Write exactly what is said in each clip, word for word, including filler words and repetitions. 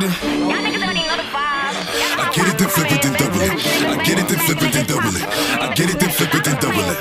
it. I get it, then flip it, then double it. I get it, then flip it, then double it. I get it, then flip it, then double it.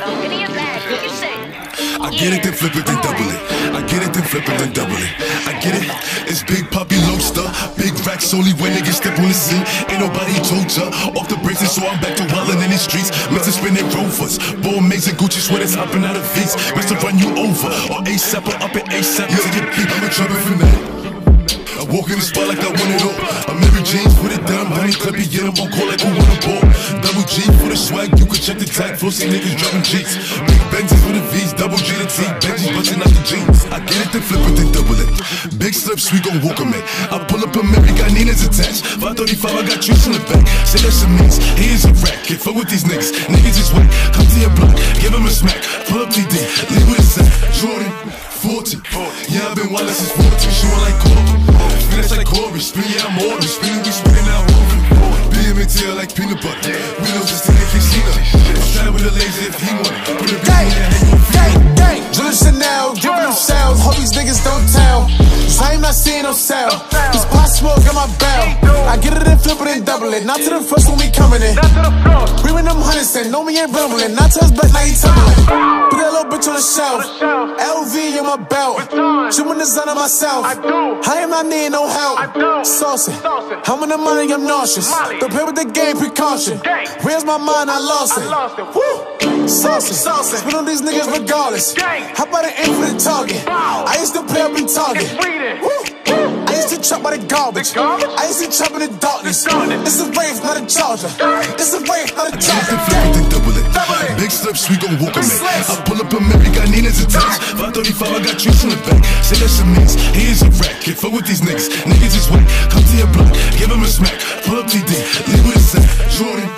I get it, then flip it, then double it. I get it, then flip it, then double it. I get it. It's Big Poppy Lobster, big racks only when niggas step on the scene. Ain't nobody told ya. Off the braces, so I'm back to wildin' in the streets. Mr. spinning rovers, bull mates and Gucci sweaters hopping out of V's. Mr. run you over, or ASAP or up at ASAP. Yeah, get beat, I'm a trouble for that. I walk in the spot like I want it all. I'm Mary James, put it down, honey, clip it, get them on call like who want a ball. Double G for the swag, you can check the tag. Flossy niggas dropping G's. Big Benzes with the V's, double G to T. Benji's busting out the jeans. I get it, then flip it, then double it. Big slips, we gon' walk 'em in. I pull up a Mary, got Nina's attached. five thirty-five, I got trees in the back. Say that's a means, he is a rat. Can't fuck with these niggas, niggas is whack. Come to your block, give him a smack. Pull up T D, leave with a sack. Jordan, forty. Yeah, I've been wild since fourteen. She want like Corby. Finish like Corby. Spin, yeah, I'm Orby. Spinning, we spinning out Orby. B M and tail like peanut butter. We know just to the casino. I'm trying with a laser if he want it. Put a gang, gang, gang. Jewel Chanel, giving them shells. Hope these niggas don't tell. So I ain't not seeing no sell. This pot smoke got my bell. I get it and flip it and double it. Not to the first when we coming in. We win them hundreds and know me ain't rumbling. Not to us back, now he tumbling. Put that little bitch on the shelf. L V in my belt. Chewing the sun on myself. I am not needing no help. Saucy. I'm in the money, I'm nauseous. Don't play with the game, precaution. Where's my mind? I lost it. Woo! Saucy. Spit on these niggas regardless. How about an infinite target? I used to play up in Target. Woo! I used to chop by the garbage. I used to chop in the darkness. It's a rave, not a charger. It's a rave, not a charger. Double it. Big slips, we gon' walk 'em in. I pull up a Mary, got Nina's attached. five thirty-five, I got trees in the back. Say that's a means, he is a rat. Can't fuck with these niggas, niggas is whack. Come to your block, give him a smack. Pull up T D, leave with a sack. Jordan.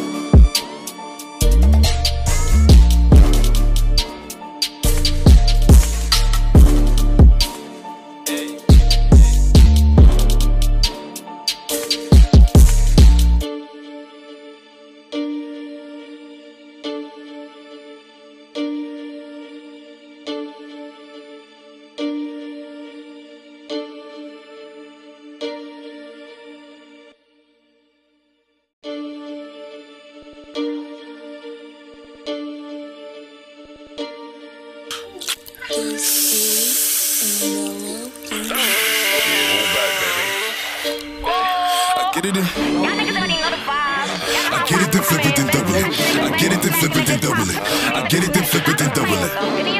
I get it in. I get it, then flip it, then double it. I get it, then flip it, then double it. I get it, then flip it, then double it.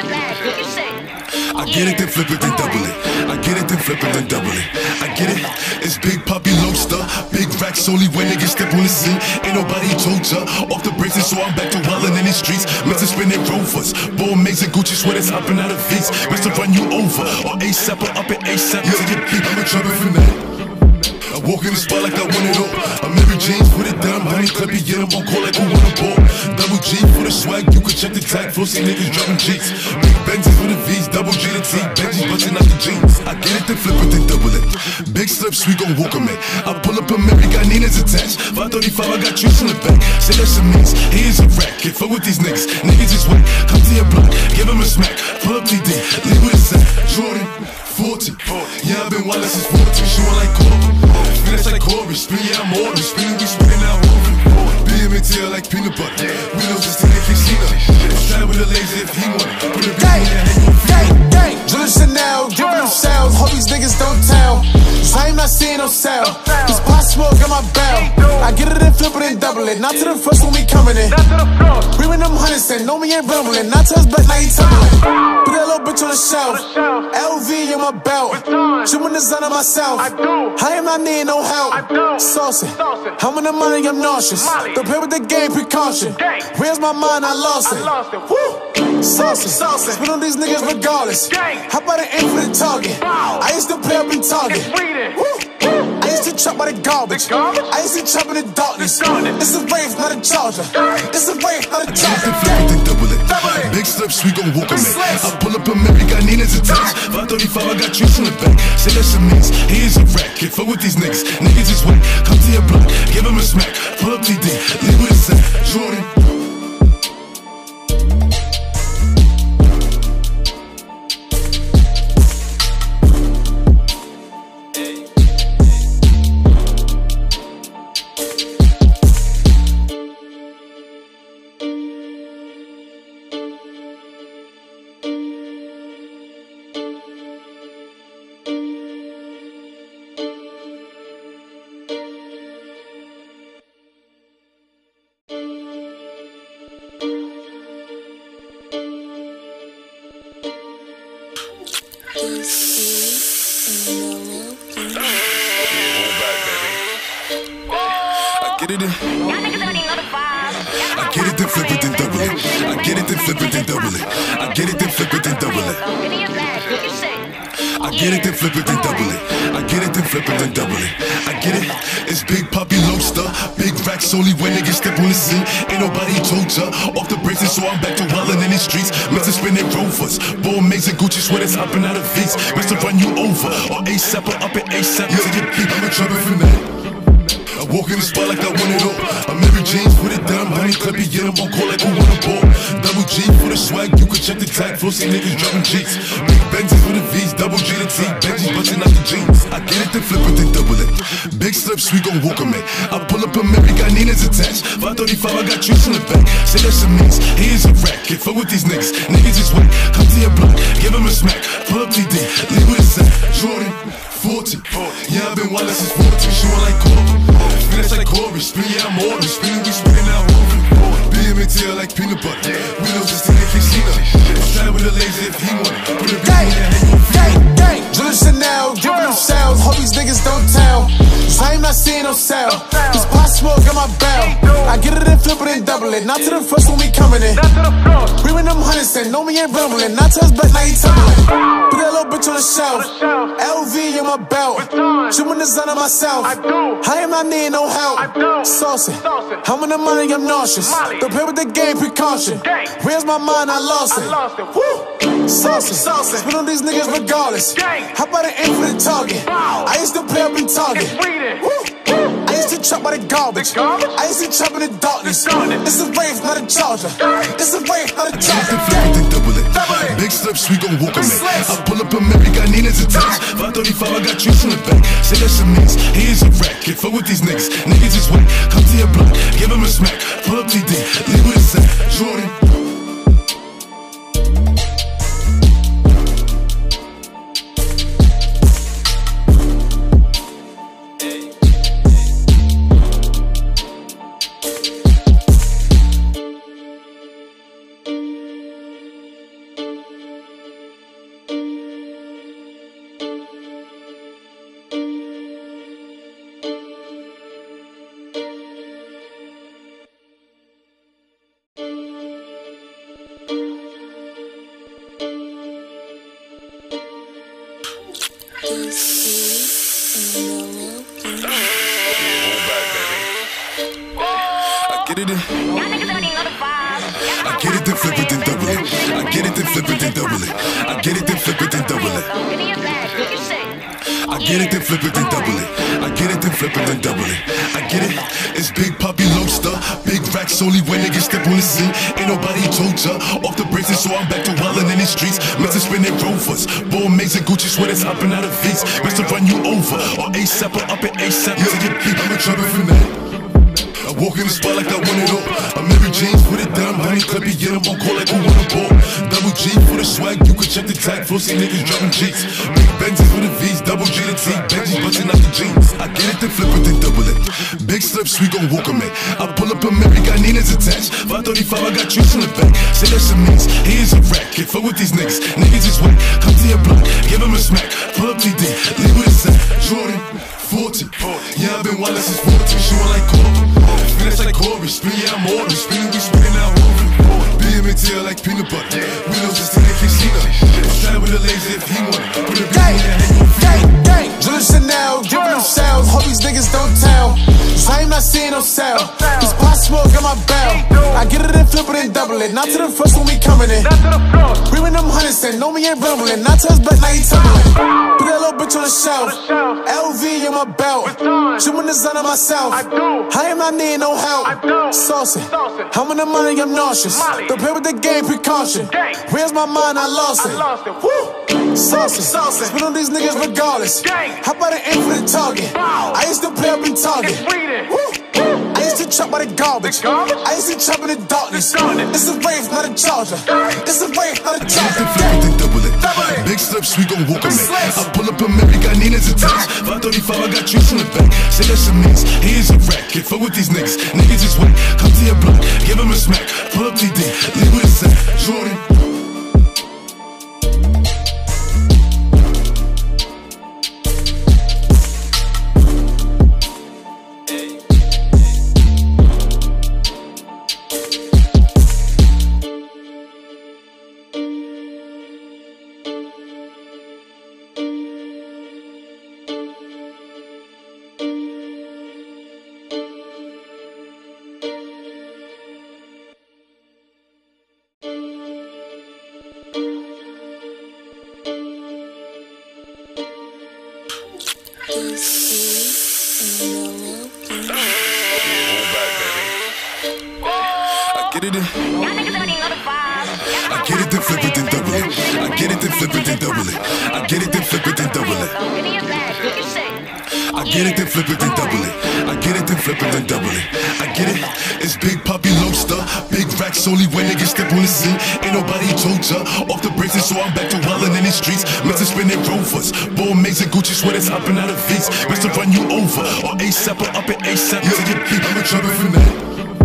I get it, then flip it, then double it. I get it, then flip it, then double it. I get it. It's Big Poppy Lobster, big racks only when niggas step on the scene. Ain't nobody told ya. Off the braces, so I'm back to wildin' in the streets. Mister spinning rovers, bull mates and Gucci sweaters hopping out of V's. Mister run you over, or ASAP or up at ASAP. Yeah, get beat, I'm a trouble for that. I walk in the spot like I want it all. I'm Mary James, put it down, honey, clip it, get them on call like who want a ball. Double G for the swag, you can check the tag. Flossy niggas dropping G's. Big Benzes with the V's, double G to T. Benji's busting out the jeans. I get it, then flip it, then double it. Big slips, we gon' walk 'em in. I pull up a Mary, got Nina's attached. five thirty-five, I got trees in the back. Say that's a means, he is a rat. Can't fuck with these niggas, niggas is whack. Come to your block, give him a smack. Pull up T D, leave with a sack. Jordan, forty. Yeah, I've been wild since fourteen. She want like Corby. Finish like Corby. Spin, yeah, I'm Orby. Spinning, we spinning out Orby. B M and tail like peanut butter. We know just to the casino. I'm trying with a laser if he want it. Put a gang, gang, gang. Jewel Chanel, giving them shells. Hope these niggas don't tell. So I ain't not seeing no sell. This pot smoke got my bell. I get it and flip it and double it. Not to the first when we coming in. We win them hundreds and know me ain't rumbling. Not to us back, now he tumbling. Put that little bitch on the shelf. L V in my belt. Chewing the sun on myself. I am not needing no help. Saucy. I'm in the money, I'm nauseous. Don't play with the game, precaution. Where's my mind? I lost it. Woo! Saucy. Spit on these niggas regardless. How about an infinite target? I used to play up in Target. Woo! I used to chop by the garbage. I used to chop in the darkness. It's a rave, not a charger. It's a rave, not a charger. Double it. Big slips, we gon' walk 'em in. I pull up a Mary, got Nina's attached. five thirty-five, I got trees in the back. Say that's a means, he is a rat. Can't fuck with these niggas, niggas is whack. Come to your block, give him a smack. Pull up T D, leave with a sack. Jordan. get it in. Y'all niggas already know the vibe. I get it, then flip it, then double it. I get it, then flip it, then double it. I get it, then flip it, then double it. Give me your bag, do your shit. I get it, then flip it, then double it. I get it, then flip it, then double it. I get it, it's Big Poppy Lobster. Big racks only when niggas step on the scene. Ain't nobody told ya. Off the braces, so I'm back to wildin' in the streets. Mr. Spinning Rovers. Bull Maze and Gucci sweaters hopping out of V's. Mister Run you over. Or ASAP or up at ASAP. To get beat, I'm a trouble for that. I walk in the spot like I want it all. I'm Mary James, put it down, honey, clip it, get 'em on call like who want a ball. Double G for the swag, you can check the tag, flow, see niggas dropping G's. Big Benzes with the V's, double G to T, Benji's busting out the jeans. I get it, then flip it, then double it. Big slips, we gon' walk 'em in. I pull up a Mary, got Nina's attached. five thirty-five, I got trees in the back. Say that's a mix, he is a rat. Get fuck with these niggas, niggas just whack. Come to your block, give 'em a smack. Pull up T D, leave with a sack. Jordan, forty. Yeah, I've been wild since forty. She want like Corby. Finish like Corby. Spin, yeah, I'm Morty. Spinning, we spinning out over. B M and T L like peanut butter. We know just in the casino. Try with a laser if he want it. Put a gang, gang, gang. Jules Chanel, giving them shells. Hope these niggas don't tell. So I ain't not seeing no sale. This pot smoke got my bell. I get it and flip it and double it. Not to the first when we coming in. Bring them hundreds and know me ain't rumbling. Not to us, but now he tumbling. Put that little bitch on the shelf. L V in my belt. Shooting the sun on myself. I am not needing no help. Saucy. I'm in the money, I'm nauseous. Don't play with the game, precaution. Where's my mind? I lost it. Woo! Saucy. Spin on these niggas regardless. How about an aim for the target? I used to play up in Target. Woo! I used to chop by the garbage. I used to chop in the darkness. It's a rave, not a charger. It's a rave, not a charger. Flip it, then double it. Big slips, we gon' walk 'em in. I pull up a Mary, got Nina's attached. five thirty-five, I got trees in the back. Say that's a mix, he is a rat. Get fuck with these niggas, niggas just whack. Come to your block, give 'em a smack. Pull up T D, leave with a sack. Jordan. I get it in. Y'all niggas already know the vibe. I get it, then flip it, then double it. I get it, then flip it, then double it. I get it, then flip it, then double it. Give me your bag, do your shit. I get it, then flip it, then double it. I get it, then flip it, then double it. I get it, it's Big Poppy Lobster. Big racks only when niggas step on the scene. Ain't nobody told ya. Off the braces, so I'm back to wildin' in the streets. Mister Spinning Rovers. Bull Maze and Gucci sweaters hopping out of V's. Mister Run you over. Or ASAP or up at ASAP. To get beat, I'm a trouble for that. I walk in the spot like I want it all. I'm Mary James, put it down, honey, clip it, get 'em on call like who want a ball. Double G for the swag, you can check the tag, flow, see niggas dropping G's. Big Benzes with the V's, double G to T, Benji's busting out the jeans. I get it, then flip it, then double it. Big slips, we gon' walk 'em in. I pull up a Mary, got Nina's attached. five thirty-five, I got trees in the back. Say that's a mix, he is a rat. Get fuck with these niggas, niggas just whack. Come to your block, give 'em a smack. Pull up T D, leave with a sack. Jordan, forty. Yeah, I've been wild since forty. She want like Corby. Finish like Corby. Spin, yeah, I'm Morty. Spinning, we spinning out over. B M and T L like peanut butter. We know just in the casino. Try with a laser if he want it. Put a gang, gang, gang. Jules Chanel, giving them shells. Hope these niggas don't tell. So I ain't not seeing no sale. This pot smoke got my bell. I get it and flip it and double it. Not to the first when we coming in. Bring them hundreds and know me ain't rumbling. Not to us, but now he tumbling. Put that little bitch on the shelf. L V in my belt. Shooting the sun on myself. I am not needing no help. Saucy. I'm in the money, I'm nauseous. Don't play with the game, precaution. Where's my mind? I lost it. Woo! Saucy. Spin on these niggas regardless. How about an aim for the target? I used to play up in Target. Woo! I used to chop by the garbage. I used to chop in the darkness. It's a rave, not a charger. It's a rave, not a charger. Flip it, then double it. Big slips, we gon' walk 'em in. I pull up a Mary, got Nina's attached. five thirty-five, I got trees in the back. Say that's a mix, he is a rat. Get fuck with these niggas, niggas just whack. Come to your block, give 'em a smack. Pull up T D, leave with a sack. Jordan. I get it in. Y'all niggas already know the vibes. I get it, then flip it, then double it. I get it, then flip it, then double it. I get it, then flip it, then double it. Give me a bag, what you say? I get it, then flip it, then double it. I get it, then flip it, then double it. I get it. It's Big Poppy Lobster, big racks only when niggas step on the scene. Ain't nobody told ya. Off the braces, so I'm back to wildin' in the streets. Meant to spin in Rovers, ball mates and Gucci sweaters hopping out of V's. Meant to run you over, or ASAP or up at ASAP to get beat. I'm a trumpet for that.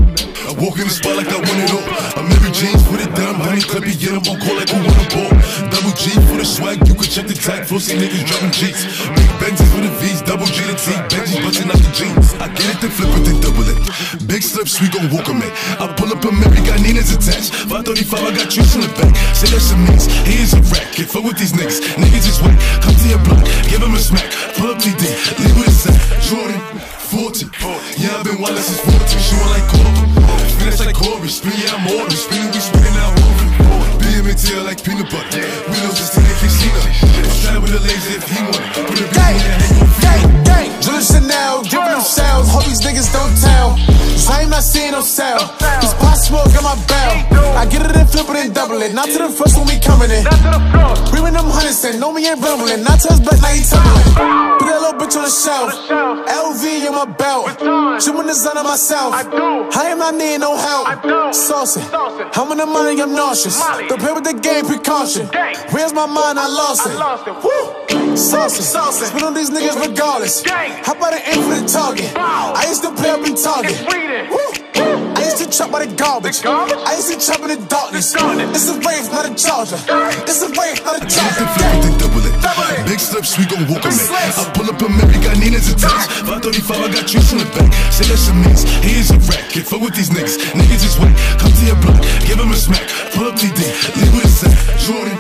I walk in the spot like I want it all. I'm every jeans, put it down, honey, clip it, get 'em on call like who want a ball. Double G for the swag, you can check the tag. Flossy niggas dropping G's. Big Benzes with the V's, double G to T. Benji's busting out the jeans. I get it, then flip it, then double it. Big slips, we gon' walk 'em in. I pull up a Mary, got Nina's attached. five thirty-five, I got juice in the back. Say that's a mix, he is a rat. Get fuck with these niggas, niggas just whack. Come to your block, give him a smack. Pull up T D, leave with a sack. Jordan, forty. Yeah, I've been wildin' since fourteen. She want like Corbin. Finish like Corey, spin, yeah, I'm Morgan. Spinning, we spinning out Morgan. B M and tail like peanut butter. We know just to get Casino. Slide with a laser if he want it. Put a big Gang, in your head, you gang, gang. Julius Chanel, giving them sounds. Hope these niggas don't tell. Cause I ain't not seeing no sound. This pot smoke got my bell. I get it and flip it and double it. Not to the first when we coming in. Bring them hundreds in, know me ain't rumbling. Not to his back, now he tumbling. Put that little bitch on the shelf. L V in my belt. Chewing the sun on myself. I am not needing no help. Saucy. I'm in the money, I'm nauseous. Don't play with the game, precaution. Where's my mind? I lost it. Woo! Saucy. Spit on these niggas regardless. How about an aim for the target? I used to play up in Target. Woo! I used to chop by the garbage. I used to chop in the darkness. It's a rave, not a charger. It's a rave, not a charger. then double it. Big slips, we gon' walk 'em in. I pull up a Mary, got Nina's attached. five thirty-five, I got juice in the back. Say that's a mix, he is a rat. Get fuck with these niggas, niggas just whack. Come to your block, give him a smack. Pull up T D, leave with a sack. Jordan.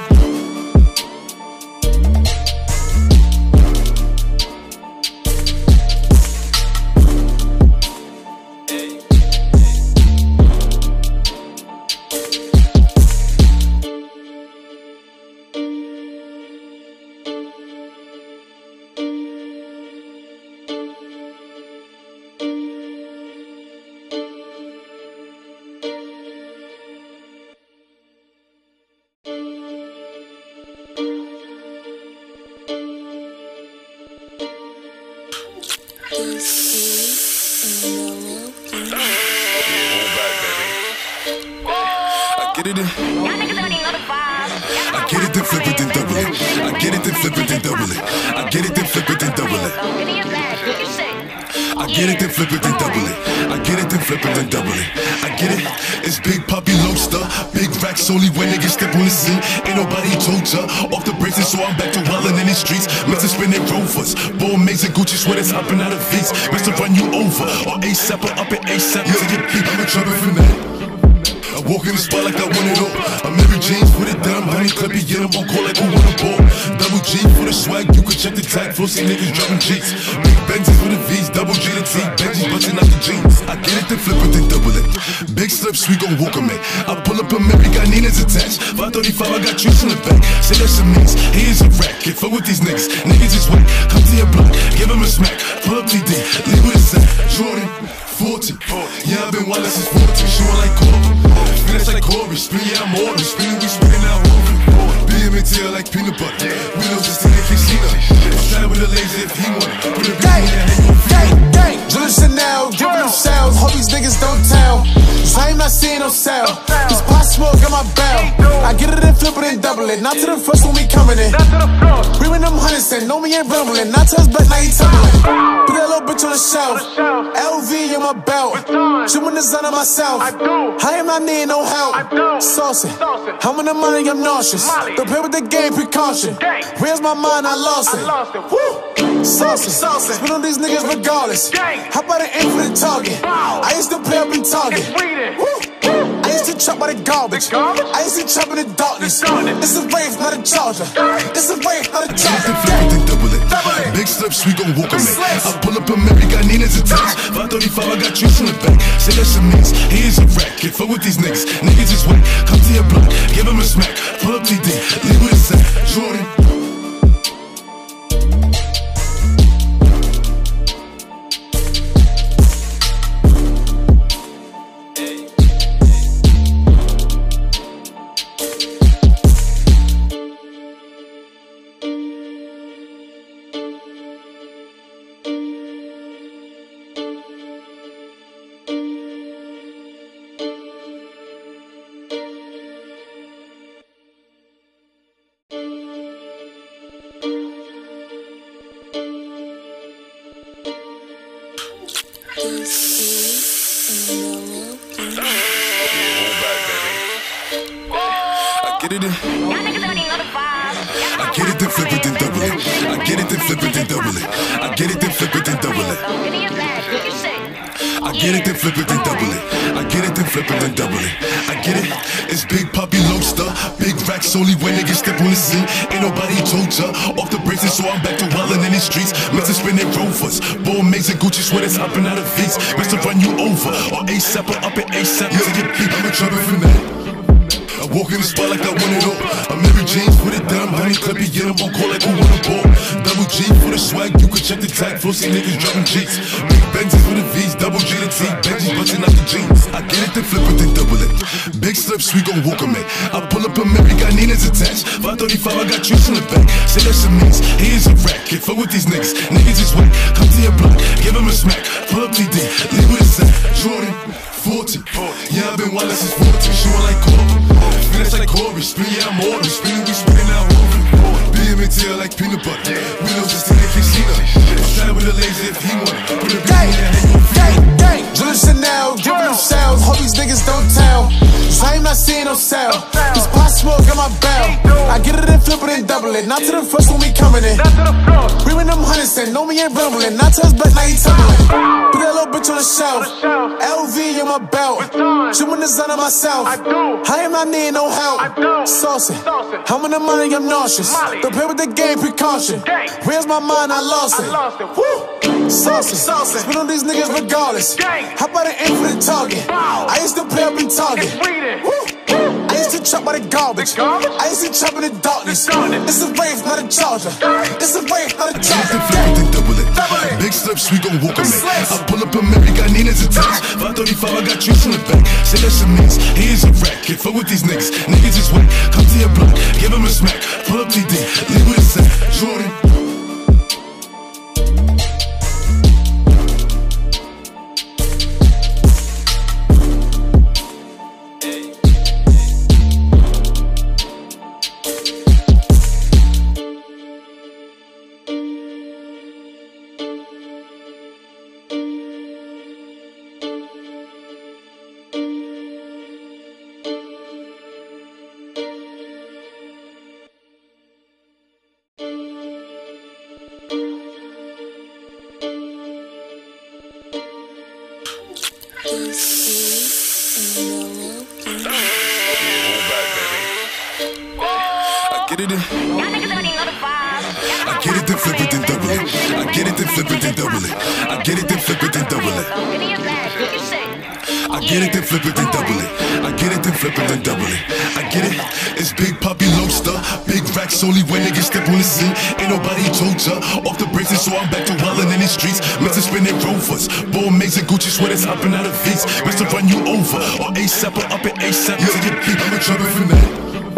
I get it in. Y'all niggas already know the vibes. I get it, then flip it, then double it. I get it, then flip it, then double it. I get it, then flip it, then double it. Give me a bag, what you say? I get it, then flip it, then double it. I get it, then flip it, then double it. I get it. It's Big Poppy Lobster, big racks only when niggas step on the scene. Ain't nobody told ya. Off the braces, so I'm back to wildin' in the streets. Meant to spin in Rovers, ball mates and Gucci sweaters hopping out of V's. Meant to run you over, or ASAP or up at ASAP to get beat. I'm a trumpet for that. I walk in the spot like I want it all. I'm every jeans, put it down, honey, clip it, get 'em on call like who want a ball. Double G for the swag, you can check the tag. Flossy niggas dropping G's. Big Benzes with the V's, double G to T. Benji's busting out the jeans. I get it, then flip it, then double it. Big slips, we gon' walk 'em in. I pull up a Mary, got Nina's attached. five thirty-five, I got juice in the back. Say that's a mix, he is a rat. Get fuck with these niggas, niggas just whack. Come to your block, give him a smack. Pull up T D, leave with a sack. Jordan, forty. Yeah, I've been wildin' since fourteen. She want like Corbin. Finish like Corey, spin, yeah, I'm Morgan. Spinning, we spinning out Morgan. B M and tail like peanut butter. We know just to get Casino. Slide with a laser if he want it. Put a big in your head, you Gang, gang. Julius Chanel, giving them sounds. Hope these niggas don't tell. Cause I ain't not seeing no sound. This pot smoke got my bell. I get it and flip it and double it. Not to the first when we coming in. Bring them hundreds in, know me ain't rumbling. Not to his back, now he tumbling. Put that little bitch on the shelf. L V in my belt. Chewing the sun on myself. I am not needing no help. Saucy. I'm in the money, I'm nauseous. Don't play with the game, precaution. Where's my mind? I lost it. Woo! Saucy. Spit on these niggas regardless. How about an aim for the target? I used to play up in Target. Woo! I used to chop by the garbage. I used to chop in the darkness. It's a rave, not a charger. It's a rave, not a charger. then double it. Big slips, we gon' walk 'em in. I pull up a Mary, got Nina's attached. five thirty-five, I got juice in the back. Say that's a mix, he is a rat. Get fuck with these niggas, niggas just whack. Come to your block, give him a smack. Pull up T D, leave with a sack. Jordan. Get it in. Y'all niggas already know the vibe. I get it, then flip it, then double it. I get it, then flip it, then double it. I get it, then flip it, then double it. Give me your bag, what you say? I get it, then flip it, then double it. I get it, then flip it, then double it. I get it. It's Big Poppy Lobster, big racks only when niggas step on the scene. Ain't nobody told ya. Off the braces, so I'm back to wildin' in the streets. Mr. spinning rovers, ball mates and Gucci sweaters hopping out of V's. Best to run you over, or ASAP or up at ASAP. Yeah, get beat, I'm a trouble for that. I walk in the spot like I want it all. I'm Mary James, put it down, honey, clippy, get them on call like who want a ball. Double G for the swag, you can check the tag, flossy niggas dropping G's. Big Benzes with the V's, double G to T, Benji's busting out the jeans. I get it, then flip it, then double it. Big slips, we gon' walk 'em in. I pull up a Mary, got Nina's attached. five thirty-five, I got trees in the back. Say that's a means, he is a rat. Can't fuck with these niggas, niggas is whack. Come to your block, give him a smack. Pull up T D, leave with a sack. Jordan, forty. Yeah, I've been wild since fourteen, shooting like Corbin. Finish like Corey, spin, yeah, I'm Orby. Spinning, we spinning out Orby. B M and tail like peanut butter. We know just to the casino. I'm trying with a laser if he want it. Put a gang, gang, gang. Jewelry Chanel, giving them shells. Hope these niggas don't tell. So I ain't not seeing no sell. This pot smoke got my bell. I get it and flip it and double it. Not to the first when we coming in. We win them hundreds and know me ain't rumbling. Not to us back, now he tumbling. Put that little bitch on the shelf. L V in my belt. Chewing the sun on myself. I am not needing no help. Saucy. I'm in the money, I'm nauseous. Don't play with the game, precaution. Where's my mind? I lost it. Woo! Saucy. Spit on these niggas regardless. How about an aim for the target? I used to play up in Target. Woo! I used to chop by the garbage. I used to chop in the darkness. It's a rave, not a charger. It's a rave, not a charger. Double it. Big slips, we gon' walk 'em in. I pull up a Mary, got Nina's attached. five thirty-five, I got trees in the back. Say that's a means, he is a rat. Can't fuck with these niggas, niggas is whack. Come to your block, give him a smack. Pull up T D, leave with a sack. Jordan. Get it in. Y'all niggas already know the vibe. I get it, then flip it, then double it. I get it, then flip it, then double it. I get it, then flip it, then double it. Give me your bag, what you say? I get it, then flip it, then double it. I get it, then flip it, then double it. I get it. It's Big Poppy Lobster, big racks only when niggas step on the scene. Ain't nobody told ya. Off the braces, so I'm back to wildin' in the streets. Mister spinning rovers, ball mates and Gucci sweaters hopping out of V's. Best to run you over, or ASAP or up at ASAP. Yeah, get beat, I'm a trouble for that.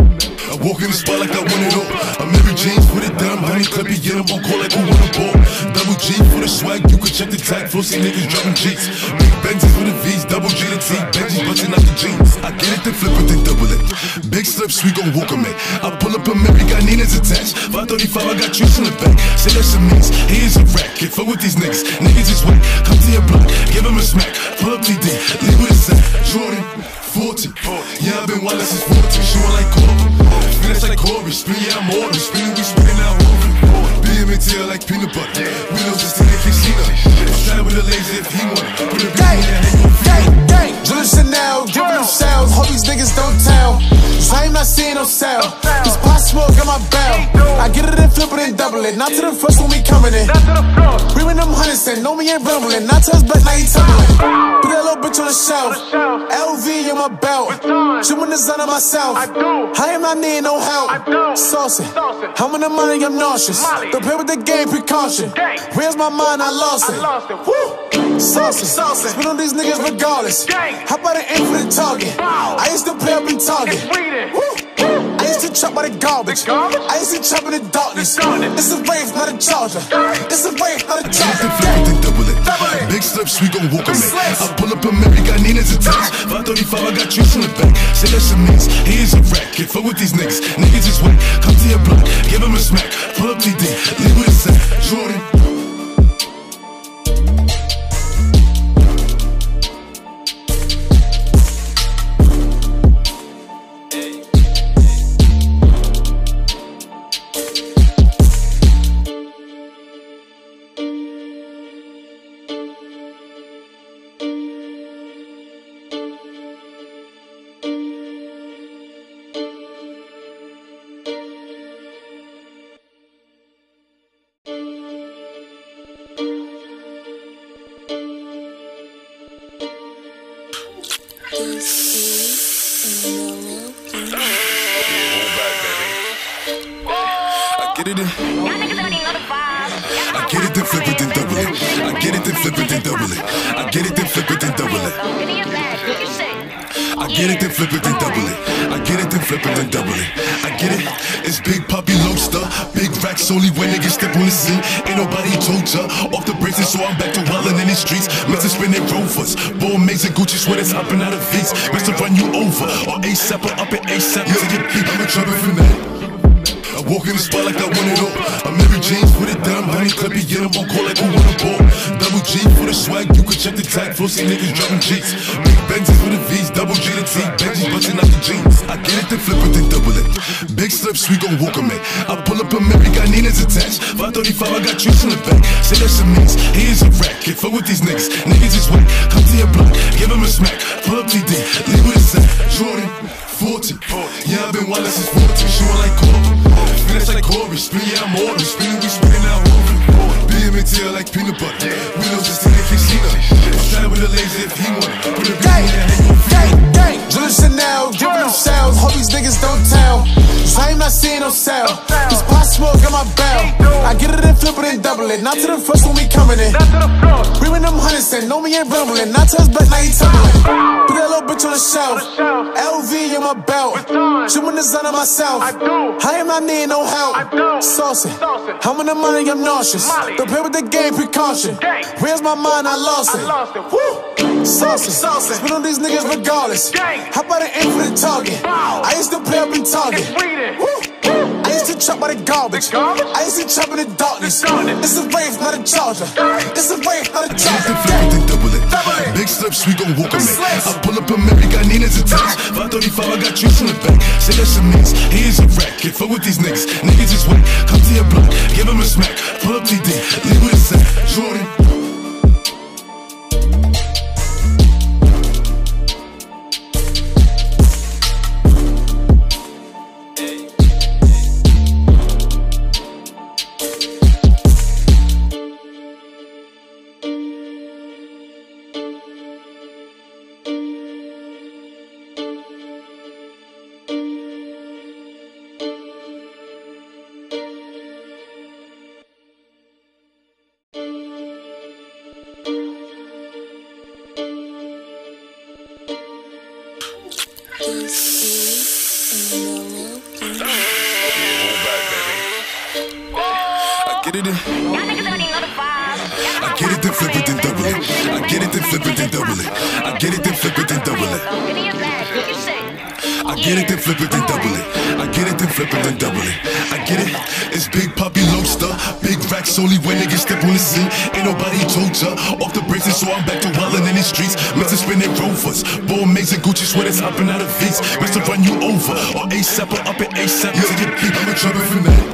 I walk in the spot like I want it all. I'm Mary James, put it down, honey, clippy, get them on call like who want a ball. Double G for the swag, you can check the tag, flossy niggas dropping G's. Big Benzes with the V's, double G to T, Benji's busting out the jeans. I get it, then flip it, then double it. Big slips, we gon' walk 'em in. I pull up a Mary, got Nina's attached. five thirty-five, I got trees in the back. Say that's a means, he is a rat. Can't fuck with these niggas, niggas is whack. Come to your block, give him a smack. Pull up T D, leave with a sack. Jordan, forty. Yeah, I've been wild since fourteen, shooting like Corbin. Finish like Corey, spin, yeah, I'm Orby. Spinning, we spinning out Orby. B M and tail like peanut butter. We know just to the casino. I'm trying with a laser if he want it. Put a gang, gang, gang. Jewelry Chanel, giving them shells. Hope these niggas don't tell. So I ain't not seeing no sell. This pot smoke got my bell. I get it and flip it and double it. Not to the first when we coming in. We win them hundreds and know me ain't rumbling. Not to us back, now he tumbling. Put that little bitch on the shelf. L V in my belt. Chewing the sun on myself. I am not needing no help. Saucy. I'm in the money, I'm nauseous. Don't play with the game, precaution. Where's my mind? I lost it. Woo! Saucy. Spit on these niggas regardless. How about an aim for the target? I used to play up in Target. Woo! I used to chop by the garbage. I used to chop in the darkness. It's a rave, not a charger. It's a rave, not a charger. Double it. Big slips, we gon' walk 'em in. I pull up a Mary, got Nina's attached. five thirty-five, I got trees in the back. Say that's a means, he is a rat. Can't fuck with these niggas, niggas is whack. Come to your block, give him a smack. Pull up T D, leave with a sack. Jordan. I get it in. Y'all niggas already know the vibes. I get it, then flip it, then double it. I get it, then flip it, then double it. I get it, then flip it, then double it. Give me a bag, do your shit. I get it, then flip it, then double it. I get it, then flip it, then double it. I get it. It's Big Poppy Lobster, big racks only when niggas step on the scene. Ain't nobody told ya off the braces, so I'm back to wildin' in the streets. Mr. Spinning Rovers, Bull Maze and Gucci sweaters hopping out of V's. Mister Run you over, or ASAP or up at ASAP. To get beat, I'm a trouble for that. I walk in the spot like I want it all. I'm Mary James, put it down, honey, clip it, get 'em on call like who want a ball. Double G for the swag, you can check the tag, flow, see niggas dropping G's. Big Benzes with the V's, double G to T, Benji's busting out the jeans. I get it, then flip it, then double it. Big slips, we gon' walk 'em in. I pull up a Mary, got Nina's attached. five thirty-five, I got trees in the back. Say that's a mix, he is a rat. Can't fuck with these niggas, niggas just whack. Come to your block, give 'em a smack. Pull up T D, leave with a sack. Jordan, forty. Yeah, I've been wild since forty. She want like Corby. Finish like Corby. Spin, yeah, I'm Morty. Spinning, we spinning out over. B M and T L like peanut butter. We know just in the casino. I'm trying with a laser if he want it. Put a Gang, beat in the head, gang, gang. Julius Chanel, giving them shells. Hope these niggas don't tell. Cause I ain't not seeing no sell. This pot smoke got my bell. I get it and flip it and double it. Not to the first when we coming in. Bring them hundreds in, know me ain't rumbling. Not to us, but now he tumbling. Put that little bitch on the shelf. L V in my belt. Chewing the sun on myself. I am not needing no help. Saucy. I'm in the money, I'm nauseous. Don't play with the game, precaution. Where's my mind? I lost it. Woo! Saucy. Spin on these niggas regardless. How about an aim for the target? I used to play up in Target. Woo! I used to chop by the garbage. I used to chop in the darkness. It's a rave, not a charger. It's a rave, not a charger. flip it, then double it. Big slips, we gon' walk 'em in. I pull up a Mary, got Nina's attached. five thirty-five, I got trees in the back. Say that's a mix, he is a rat. Can't fuck with these niggas, niggas just whack. Come to your block, give 'em a smack. Pull up T D, leave with a sack. Jordan. I get it in. Y'all niggas already know the vibes. I get it, then flip it, then double it. I get it, then flip it, then double it. I get it, then flip it, then double it. Give me a bag, do your shit. I get it, then flip it, then double it. I get it, then flip it, then double it. I get it. It's Big Poppy Lobster, big racks only when niggas step on the scene. Ain't nobody told ya off the braces, so I'm back to wildin' in the streets. Mister Spinning Rovers, Bull Maze and Gucci sweaters hopping out of V's. Mister Run you over, or ASAP or up at ASAP. To get beat, I'm a trouble for that.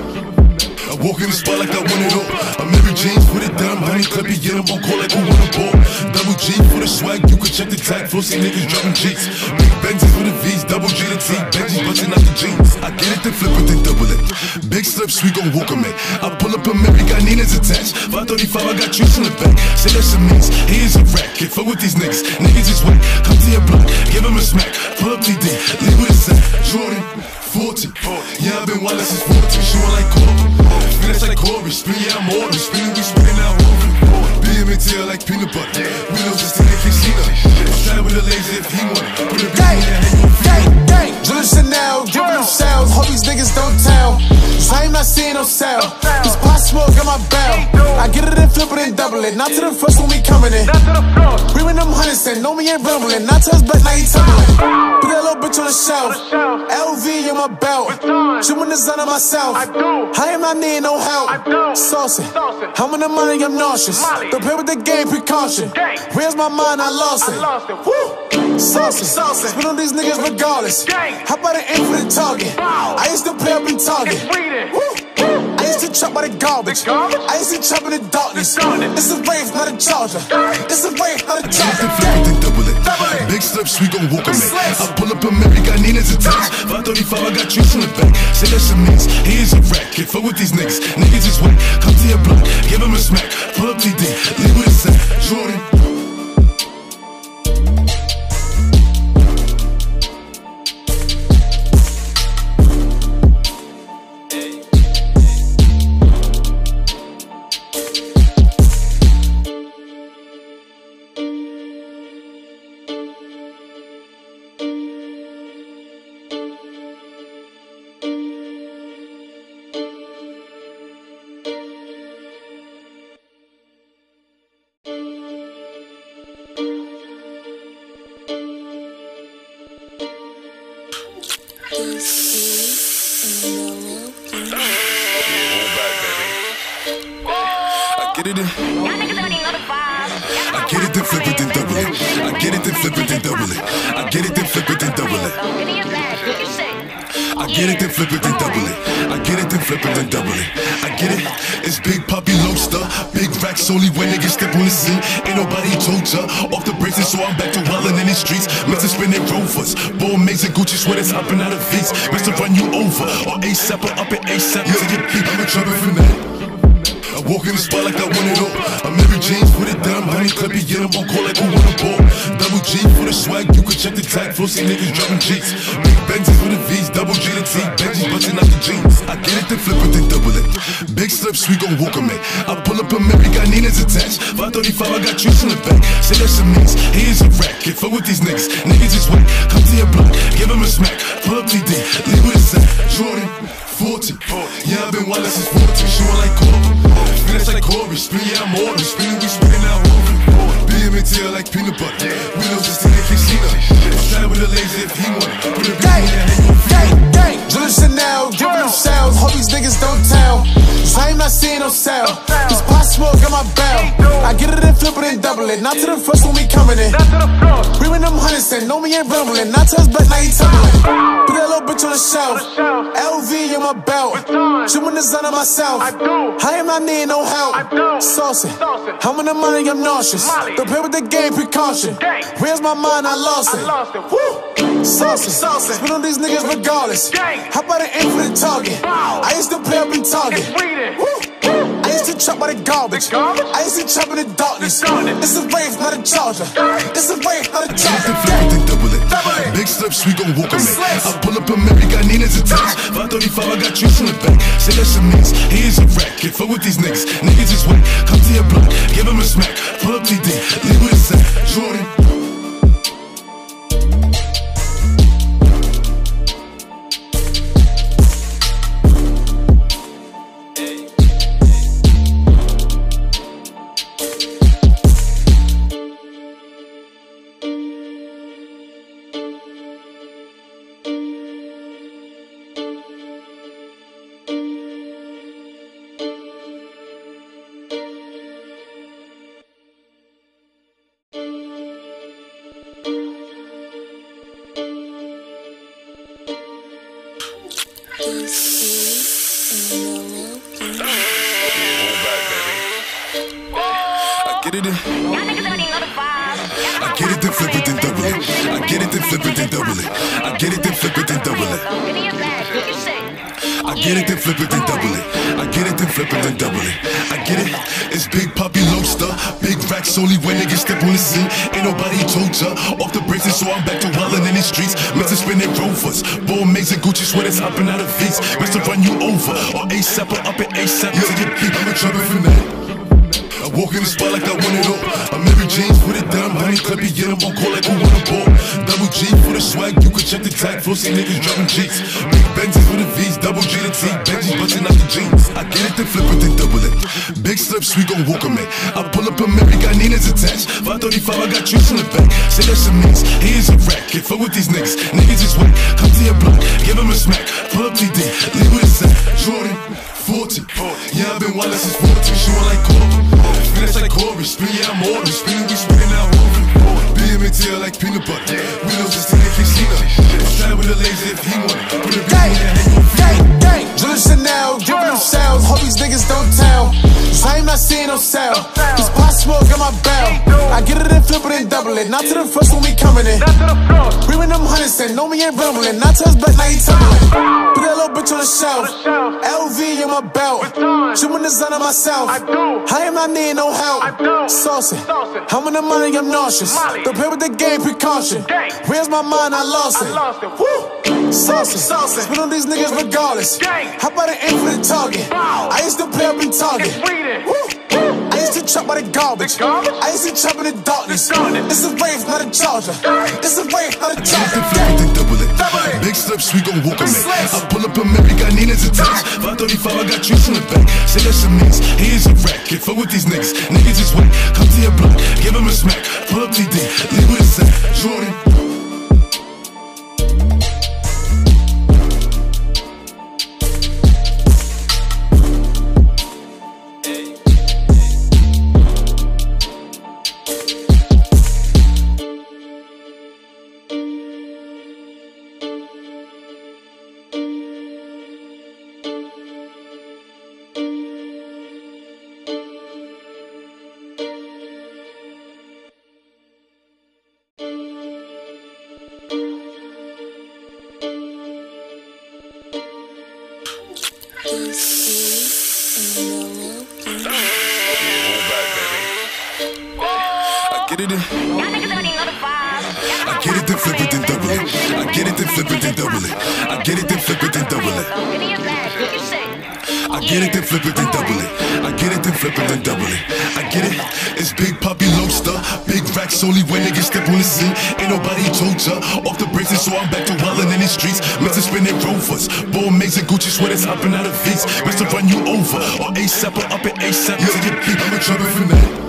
I walk in the spot like I want it all. I'm Mary James, put it down, honey, clip it, get 'em on call like who want a ball. Double G for the swag, you can check the tag, flow, see niggas dropping G's. Big Benzes with the V's, double G to T, Benji's busting out the jeans. I get it, then flip it, then double it. Big slips, we gon' walk 'em in. I pull up a Mary, got Nina's attached. five thirty-five, I got trees in the back. Say that's a mix, he is a rat. Can't fuck with these niggas, niggas just whack. Come to your block, give 'em a smack. Pull up T D, leave with a sack. Jordan, forty. Yeah, I've been wild since forty. She want like Corby. Finish like Corby. Spin, yeah, I'm Morty. Spinning, we spinning out over. B M and T L like peanut butter. We know just in the casino. I'm trying with a laser if he want it. Put a beat in the head, Gang, gang. Julius Chanel, giving them shells. Hope these niggas don't tell. Cause I ain't not seeing no sell. This pot smoke got my bell. I get it and flip it and double it. Not to the first when we coming in. Bring them hundreds in, know me ain't rumbling. Not to us, but now he tumbling. Put that little bitch on the shelf. L V in my belt. Chewing the sun on myself. I am not needing no help. Saucy. I'm in the money, I'm nauseous. Don't play with the game, precaution. Where's my mind? I lost it. Woo! Saucy. Spin on these niggas regardless. How about an aim for the target? I used to play up in Target. Woo! I used to chop by the garbage. I used to chop in the darkness. It's a rave, not a charger. It's a rave, not a charger. flip it, then double it. Big slips, we gon' walk 'em in. I pull up a Mary, got Nina's attached. five thirty-five, I got trees in the back. Say that's a mix, he is a rat. Can't fuck with these niggas, niggas just whack. Come to your block, give 'em a smack. Pull up T D, leave with a sack. Jordan. I get it in. I get it, then flip it, then double it. I get it, then flip it, then double it. I get it, then flip it, then double it. I get it, then flip it, then double it. I get it, then flip it, then double it. I get it. It's Big Poppy Lobster, big racks only when niggas step on the scene. Ain't nobody told ya. Off the braces, so I'm back to wildin' in the streets. Mister spinning rovers, ball mates and Gucci sweaters hopping out of V's. Mister run you over, or ASAP or up at ASAP. Yeah, yeah, I'm a trumpet for that. I walk in the spot like I want it all. I'm every jeans, put it down, honey, clip it, get them on call like who want a ball. Double G for the swag, you can check the tag, flow, see niggas dropping G's. Big Benzes with the V's, double G to T, Benji's busting out the jeans. I get it, then flip it, then double it. Big slips, we gon' walk 'em in. I pull up a Mary, got Nina's attached. five thirty-five, I got juice in the back. Say that's a mix, he is a rat. Get fuck with these niggas, niggas just whack. Come to your block, give him a smack. Pull up T D, leave with a sack. Jordan, forty. Yeah, I've been wildin' since forty. She want like Corby. Finish like Corey, spin, yeah, I'm Maury. Spinning, we spinning out Horry. B M and T like peanut butter. We know just in the casino. Slide with a laser if he want it. Put a big in your head, you Gang, gang, Jules Chanel, giving them sounds. Hope these niggas don't tell. Cause I ain't not seeing no sell. This pot smoke got my bell. I get it and flip it and double it. Not to the first when we coming in. Bring them hundreds in, know me ain't rumbling. Not to his back, now he tumbling. Put that little bitch on the shelf. L V in my belt. Trimming the sun on myself. I am not needing no help. Saucy. I'm in the money, I'm nauseous. Don't play with the game, precaution. Where's my mind? I lost it. Woo! Saucy. Spit on these niggas regardless. How about an aim for the target? I used to play up in Target. Woo! I used to chop by the garbage. I used to chop in the darkness. It's a rave, not a charger. It's a rave, not a charger. then double it. Big slips, we gon' walk 'em in. I pull up a Mary, got Nina's attached. five thirty-five, I got juice in the back. Say that's a mix, he is a rat. Get fuck with these niggas, niggas just whack. Come to your block, give him a smack. Pull up T D, leave with a sack. Jordan. I get it in. I get it, then flip it, then double it. I get it, then flip it, then double it. I get it, then flip it, then double it. I get it, then flip it, then double it. I get it, then flip it, then double it. I get it. It's Big Poppy Lobster, big racks only when niggas step on the scene. Ain't nobody told ya. Off the braces, so I'm back to wildin' in the streets. Mister spinning rovers, ball mates and Gucci sweaters hopping out of V's. Mister run you over, or ASAP or up at ASAP. Yeah, yeah, I'm a trumpet for that. I walk in the spot like I want it all. I'm every jeans, put it down, honey, clip it, get them on call like who want a ball. Double G for the swag, you can check the tag, flow, see niggas dropping G's. Big Benzes with the V's, double G to T, Benji's busting out the jeans. I get it, then flip it, then double it. Big slips, we gon' walk 'em in. I pull up a Mary, got Nina's attached. five thirty-five, I got juice in the back. Say that's a mix, he is a rat. Get fuck with these niggas, niggas just whack. Come to your block, give him a smack. Pull up T D, leave with a sack. Jordan, forty. Yeah, I've been wildin' since forty. She want like Corby. Finish like Corey, spin, yeah, I'm Maury. Spinning, we spinning out Horry. B M and T like peanut butter. We know just in the casino. Slide with a laser if he want it. Put a big in your head, you Gang, gang, Jules Chanel, giving them sounds. Hope these niggas don't tell. Cause I ain't not seeing no sell. This pot smoke got my bell. I get it and flip it and double it. Not to the first when we coming in. Bring them hundreds in, know me ain't rumbling. Not to his back, now he tumbling. Put that little bitch on the shelf. L V in my belt. Trimming the sun on myself. I am not needing no help. Saucy. I'm in the money, I'm nauseous. Don't play with the game, precaution. Where's my mind? I lost it. Woo! Saucy. Spit on these niggas regardless. How about an aim for the target? I used to play up in Target. Woo! I used to chop by the garbage. I used to chop in the darkness. It's a rave, not a charger. It's a rave, not a charger. then double it. Big slips, we gon' walk 'em in. I pull up a Mary, got Nina's attached. five thirty-five, I got juice in the back. Say that's a mix, he is a rat. Get fuck with these niggas, niggas just whack. Come to your block, give him a smack. Pull up T D, leave with a sack. Jordan. niggas don't need another five. I get it, then flip it, then double it. I get it, then flip it, then double it. I get it, then flip it, then double it. Give me a bag, you can say. I get it, then flip it, then double it. I get it, then flip it, then double it. I get it, it's Big Poppy Lobster. Big racks only when niggas step on the scene. Ain't nobody told ya. Off the braces, so I'm back to wildin' in the streets. Mr. spinning rovers. Ball mates and Gucci sweaters hopping out of V's. Mr. run you over. Or ASAP or up at ASAP. Yeah, get beat, I'm a trouble for that.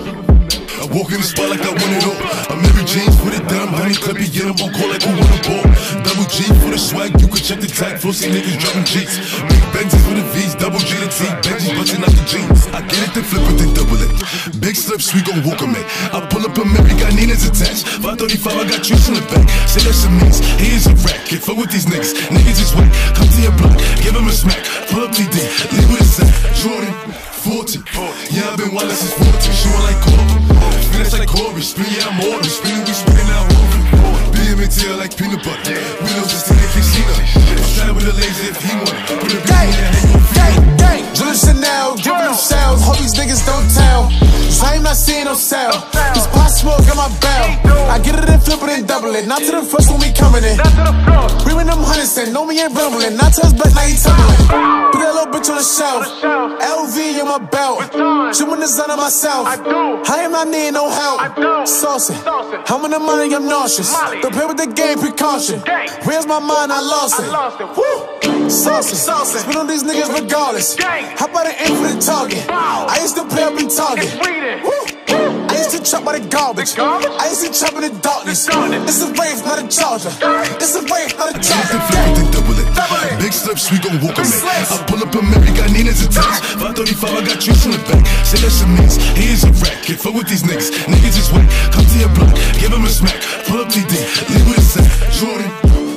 I walk in the spot like I want it all. I'm Mary James, put it down, honey, clippy, get them on call like who want a ball. Double G for the swag, you can check the tag, flossy niggas dropping G's. Big Benzes with the V's, double G to T, Benji's busting out the jeans. I get it, then flip it, then double it. Big slips, we gon' walk 'em in. I pull up a Mary, got Nina's attached. five thirty-five, I got juice in the back. Say that's some means, here's a rack. Get fuck with these niggas, niggas is whack. Come to your block, give him a smack. Pull up T D, leave with a sack. Jordan, forty. Yeah, I've been wild since fourteen, shooting like Corbin. Finish like Corey, spin, yeah, I'm Orby. Spinning, we spinning out Orby. B M and tail like peanut butter. We know just to the casino. Slide with a laser if he want it. Put a gang, gang, gang. Jill Chanel, giving them shells. Hope these niggas don't tell. Cause I ain't not seeing no sell. This pot smoke got my bell. I get it and flip it and double it. Not to the first when we coming in. We win them hundreds and know me ain't rumbling. Not to us back, now he tumbling. Put that little bitch on the shelf. L V in my belt. Chewing the sun on myself. I am not needing no help. Saucy. I'm in the money, I'm nauseous. Don't play with the game, precaution. Where's my mind? I lost it. Woo! Saucy. Spit on these niggas regardless. How about an aim for the target? I used to play up in Target. Woo! I used to chop by the garbage. I used to chop in the darkness. It's a rave, not a charger. It's a rave, not a charger. Then double it. Big slips, we gon' walk 'em in. I pull up a Mary, got Nina's attached. five thirty-five, I got juice in the back. Say that's some means, here's a rack. Get fuck with these niggas, niggas is whack. Come to your block, give him a smack. Pull up T D, leave with a sack. Jordan.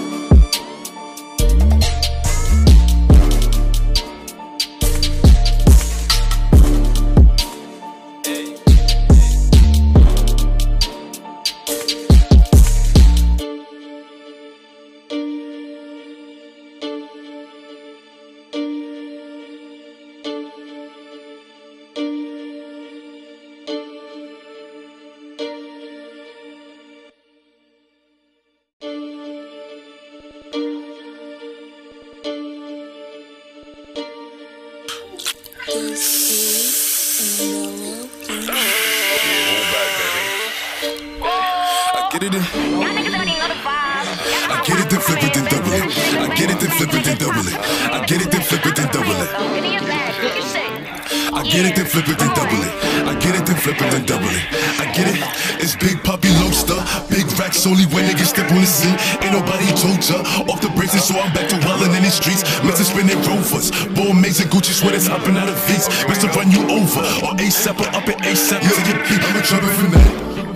Get it in. Y'all niggas don't need another five. I get it, then flip it, then double it. I get it, then flip it, then double it. I get it, then flip it, then double it. Give me a bag, you can say. I get it, then flip it, then double it. I get it, then flip it, then double it. I get it, it's Big Poppy Lobster. Big racks only when niggas step on the scene. Ain't nobody told ya. Off the braces, so I'm back to wildin' in the streets. Mister spinning rovers. Ball mates and Gucci sweaters hopping out of V's. Mister run you over. Or ASAP or up at ASAP. Yeah, get beat, I'm a trouble for that.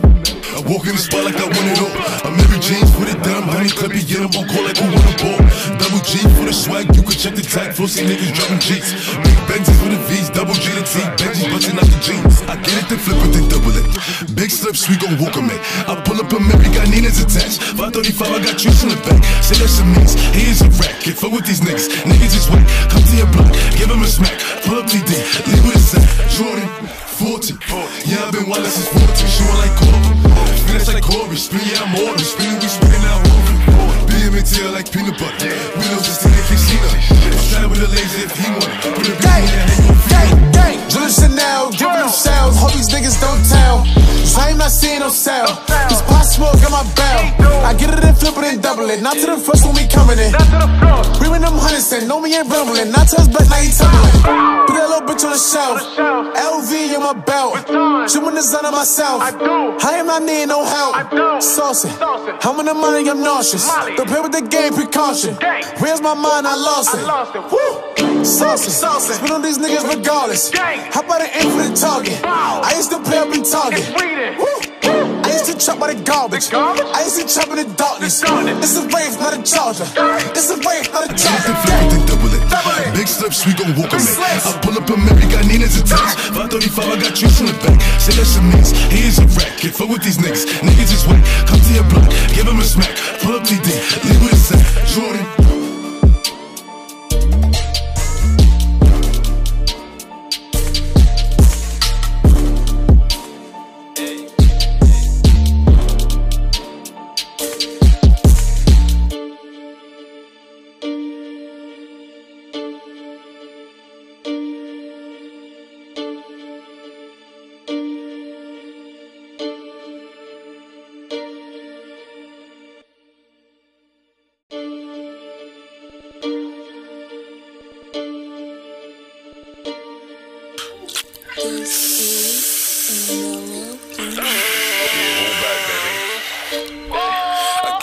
I walk in the spot like I want it all. I'm Mary James, put it down, honey, clippy, get them on call like who want a ball. Double G for the swag, you can check the tag, flossy niggas dropping G's. Big Benzes with the V's, double G to T, Benji's busting out the jeans. I get it, then flip it, then double it. Big slips, we gon' walk 'em in. I pull up a Mary, got Nina's attached. five thirty-five, I got juice in the back. Say that's some means, here's a rack. Get fuck with these niggas, niggas is whack. Come to your block, give him a smack. Pull up T D, leave with a sack. Jordan, forty. Yeah, I've been wild since fourteen, shooting like Corbin. Finish like Corey, spin, yeah, I'm Orby. Spinning, we spinning out Orby. B M and tail like peanut butter. We know just to the casino. Slide with a laser if he want it. Put a gang, gang, gang. Jill Chanel, giving them shells. Hope these niggas don't tell. Cause I ain't not seeing no sell. This pot smoke got my bell. I get it and flip it and double it. Not to the first when we coming in. We win them hundreds and know me ain't rumbling. Not to us back, now he tumbling. Put that little bitch on the shelf. L V in my belt. Chewing the sun on myself. I am not needing no help. Saucy. I'm in the money, I'm nauseous. Don't play with the game, precaution. Where's my mind? I lost it. Woo! Saucy. Spit on these niggas regardless. How about an aim for the target? I used to play up in Target. Woo! I used to chop by the garbage. I used to chop in the darkness. It's a rave, not a charger. It's a rave, not a charger. Then double it. Big slips, we gon' walk 'em in. I pull up a Mary, got Nina's attached. five thirty-five, I got juice in the back. Say that's some means, here's a rack. Get fuck with these niggas, niggas is whack. Come to your block, give him a smack. Pull up T D, leave with a sack. Jordan.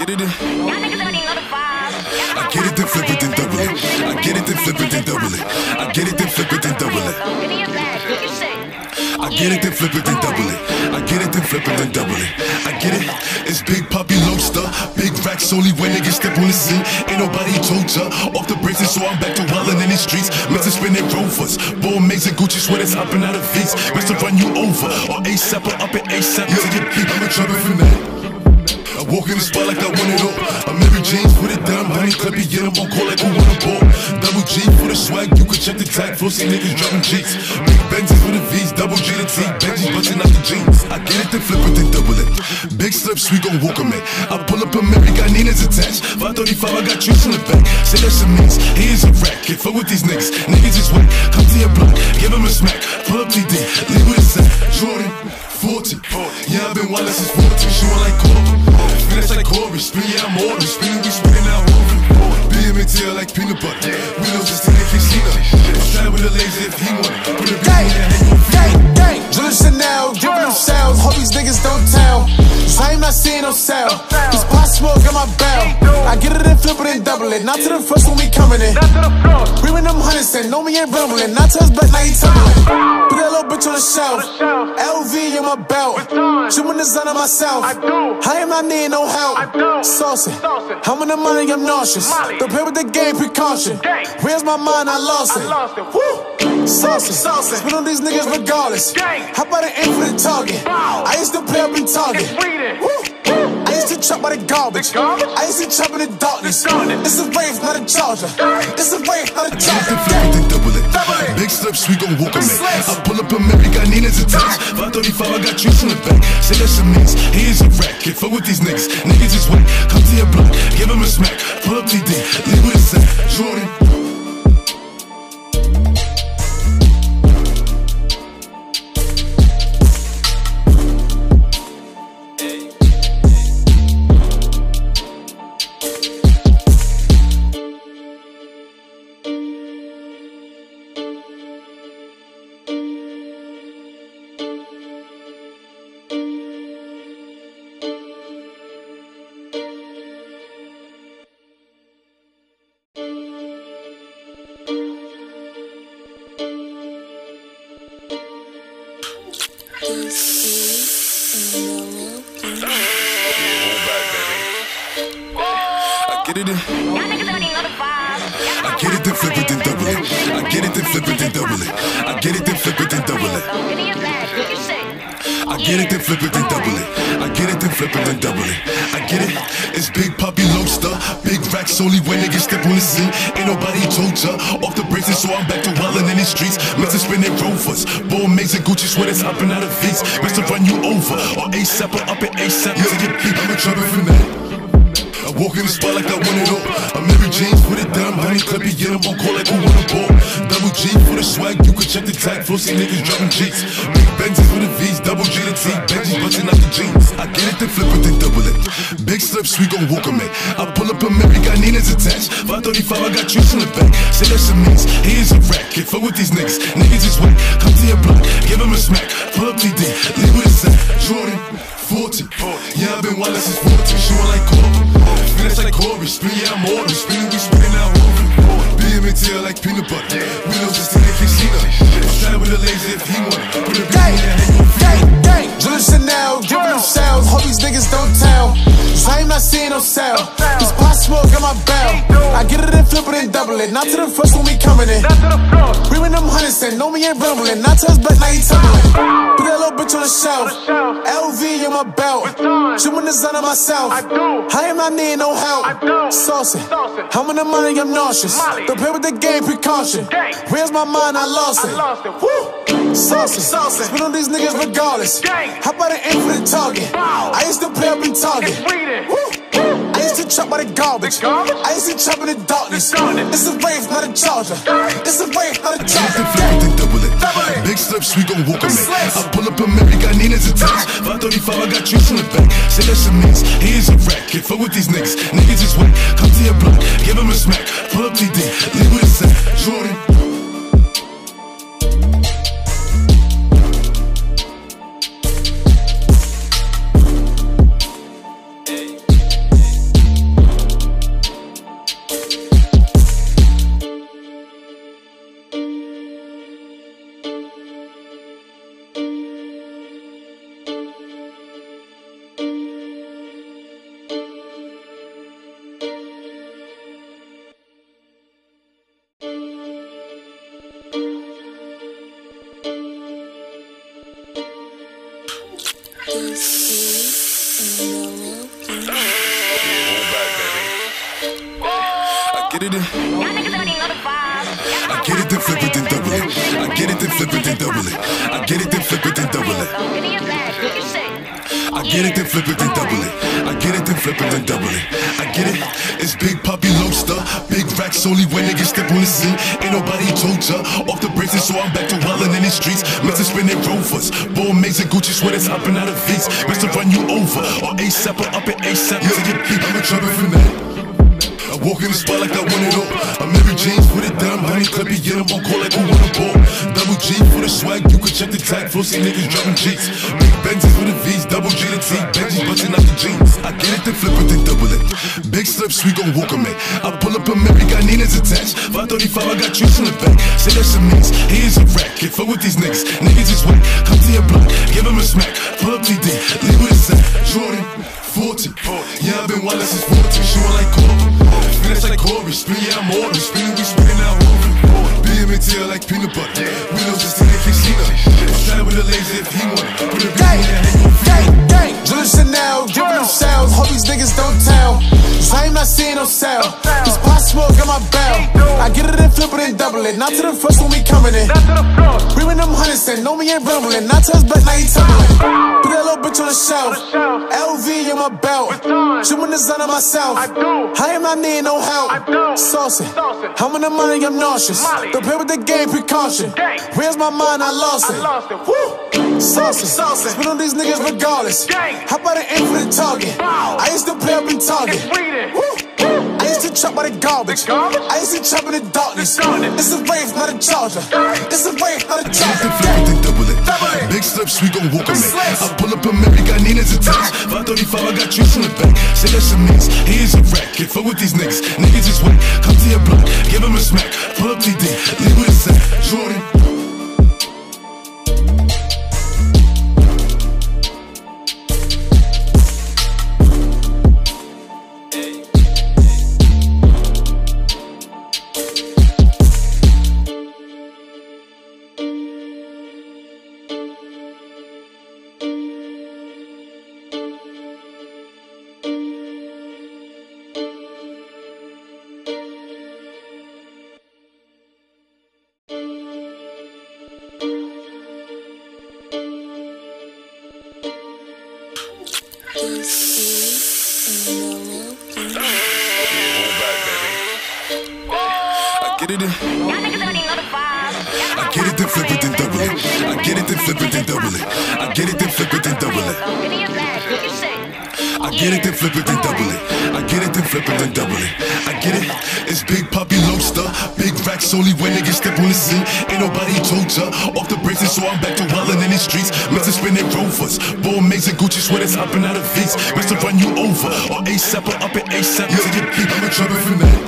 get it in. Y'all niggas already know the vibes. I get it, then flip it, then double it. I get it, then flip it, then double it. I get it, then flip it, then double it. Give me a bag, do your shit. I get it, then flip it, then double it. I get it, then flip it, then double it. I get it, it's Big Poppy Lobster. Big racks only when niggas step on the scene. Ain't nobody told ya. Off the braces, so I'm back to wildin' in the streets. Mr. Spinning Rovers. Bull Maze and Gucci sweaters hopping out of V's. Mister Run you over. Or ASAP or up at ASAP. To get beat, I'm a trouble for that. I walk in the spot like I want it all. I'm Mary James, put it down, honey, clip it, get 'em on call like who want a ball. Double G for the swag, you can check the tag, flossy niggas dropping G's. Big Benzes with the V's, double G to T, Benji's busting out the jeans. I get it, then flip it, then double it. Big slips, we gon' walk 'em in. I pull up a Mary, got Nina's attached. five thirty-five, I got trees in the back. Say that's a mix, he is a rat. Can't fuck with these niggas, niggas just whack. Come to your block, give him a smack. Pull up T D, leave with a sack. Jordan, forty. Yeah, I've been wild since fourteen, she want like Corby. Finish like Corby, spin, yeah, I'm Morty. Spinning, we spinning out over. B M and tail like peanut butter. We know just in the casino. I'm trying with a laser if he want it. Put a beat in your head, you feel it. Gang, Julius Chanel, giving them shells. Hope these niggas don't tell. Cause I ain't not seeing no sell. This pot smoke got my bell. I get it and flip it and double it. Not to the first when we coming in. Bring them hundreds in, know me ain't rumbling. Not to us, but now he tumbling. Put that little bitch on the shelf. L V in my belt. Shooting the sun on myself. I am not needing no help. Saucy. I'm in the money, I'm nauseous. Don't play with the game, precaution. Where's my mind? I lost it. Woo! Saucy. Spin on these niggas regardless. How about an aim for the target? I used to play up in Target. Woo! I used to chop by the garbage. I used to chop in the darkness. It's a rave, not a charger. It's a rave, not a charger. Flip it, then double it. Big slips, we gon' walk 'em in. I pull up a Mary, got Nina's attached. five thirty-five, I got trees in the back. Say that's a mix, he is a rat. Can't fuck with these niggas, niggas just whack. Come to your block, give him a smack. Pull up T D, leave with a sack. Jordan. Get it in. Y'all niggas already know the vibes. I get it, then flip it, then double it. I get it, then flip it, then double it. I get it, then flip it, then double it. Give me a bag, do your shit. I get it, then flip it, then double it. I get it, then flip it, then double it. I get it, it's Big Poppy Lobster. Big racks only when niggas step on the scene. Ain't nobody told ya. Off the braces, so I'm back to wildin' in the streets. Mister Spinning Rovers. Bull Maze and Gucci sweaters hopping out of V's. Mister Run you over. Or ASAP or up at ASAP. To get beat, I'm a trouble for that. I walk in the spot like I want it all. I'm Mary James, put it down, honey, clip it, get 'em on call like who want a ball. Double G for the swag, you can check the tag, flossy niggas dropping G's. Big Benzes with the V's, double G to T, Benji's busting out the jeans. I get it, then flip it, then double it. Big slips, we gon' walk 'em in. I pull up a Mary, got Nina's attached. five thirty-five, I got trees in the back. Say that's a mix, he is a rat. Can't fuck with these niggas, niggas just whack. Come to your block, give him a smack. Pull up T D, leave with a sack. Jordan, forty. Yeah, I've been wild since fourteen, she want like Corby. Finish like Corby, spin, yeah, I'm Morty. Spinning, we spinning out over. B M and tail like peanut butter. We know just in the casino. I'm trying with a laser if he want it. Put a beat in your head, you feel it. Gang, Julius Chanel, giving them shells. Hope these niggas don't tell. Cause I ain't not seeing no sell. This pot smoke got my bell. I get it and flip it and double it. Not to the first when we coming in. Bring them hundreds in, know me ain't rumbling. Not to us, but now he tumbling. Put that little bitch on the shelf. L V in my belt. Shooting the sun on myself. I am not needing no help. Saucy. I'm in the money, I'm nauseous. Don't play with the game, precaution. Where's my mind? I lost it. Woo! Saucy. Spin on these niggas regardless. How about an aim for the target? I used to play up in Target. Woo! I used to chop by the garbage. I used to chop in the darkness. It's a rave, not a charger. It's a rave, not a charger. Flip it, then double it. Big slips, we gon' walk 'em in. I pull up a Mary, got Nina's attached. five thirty-five, I got trees in the back. Say that's a mix, he is a rat. Can't fuck with these niggas, niggas just whack. Come to your block, give him a smack. Pull up T D, leave with a sack. Jordan. I get it in. Y'all niggas already know the vibes. I get it, then flip it, then double it. I get it, then flip it, then double it. I get it, then flip it, then double it. Give me a bag, you can say. I get it, then flip it, then double it. I get it, then flip it, then double it. I get it. It's Big Poppy Lobster, big racks only when niggas step on the scene. Ain't nobody told ya. Off the braces, so I'm back to wildin' in the streets. Mister spinning rovers, ball mates and Gucci sweaters hopping out of V's. Mister run you over, or ASAP or up at ASAP. Yeah, yeah, I'm a trumpet for that. I walk in the spot like I want it all. I'm Mary Jeans, put it down, honey, clippy, get them on call like who wanna ball. Double G for the swag, you can check the tag, flow, see niggas dropping G's. Big Benzes with the V's, double G to T, Benji's busting out the jeans. I get it, then flip it, then double it. Big slips, we gon' walk 'em in. I pull up a Mary, got Nina's attached. five thirty-five, I got juice in the back. Say that's a mix, he is a rat. Get fuck with these niggas, niggas just whack. Come to your block, give him a smack. Pull up T D, leave with a sack. Jordan, forty. Yeah, I've been wildin' since forty. She want like Corby. Finish like Corey, spin, yeah, I'm Maury. Spinning, we spinning out Horry. B M and T like peanut butter. We know just in the casino. Slide with a laser if he want it. Put a big in your head, you Gang, gang, Jules Chanel, giving them shells. Hope these niggas don't tell. Cause I ain't not seeing no sell. This pot smoke got my bell. I get it and flip it and double it. Not to the first when we coming in. Bring them hundreds and know me ain't rumbling. Not to his back, now he tumbling. Put that little bitch on the shelf. L V in my belt. Chewing the sun on myself. I am not needing no help. Saucy. I'm in the money, I'm nauseous. Don't play with the game, precaution. Where's my mind? I lost it. Woo! Saucy. Spit on these niggas regardless. How about an aim for the target? I used to play up in Target. Woo! I used to chop by the garbage. I used to chop in the darkness. It's a rave, not a charger. It's a rave, not a charger. then double it. Big slips, we gon' walk 'em in. I pull up a Mary, got Nina's attached. five thirty-five, I got juice in the back. Say that's a mix, he is a rat. Get fuck with these niggas, niggas just whack. Come to your block, give him a smack. Pull up T D, leave with a sack. Jordan. I get it in. Y'all niggas already know the vibes. I get it, then flip it, then double it. I get it, then flip it, then double it. I get it, then flip it, then double it. Give me a bag, you can say. I get it, then flip it, then double it. I get it, then flip it, then double it. I get it. It's Big Poppy Lobster, big racks only when niggas step on the scene. Ain't nobody told ya. Off the braces, so I'm back to wildin' in the streets. Mister spinning rovers, ball mates and Gucci sweaters hopping out of V's. Mister run you over, or ASAP or up at ASAP. Yeah, yeah, I'm a trumpet for that.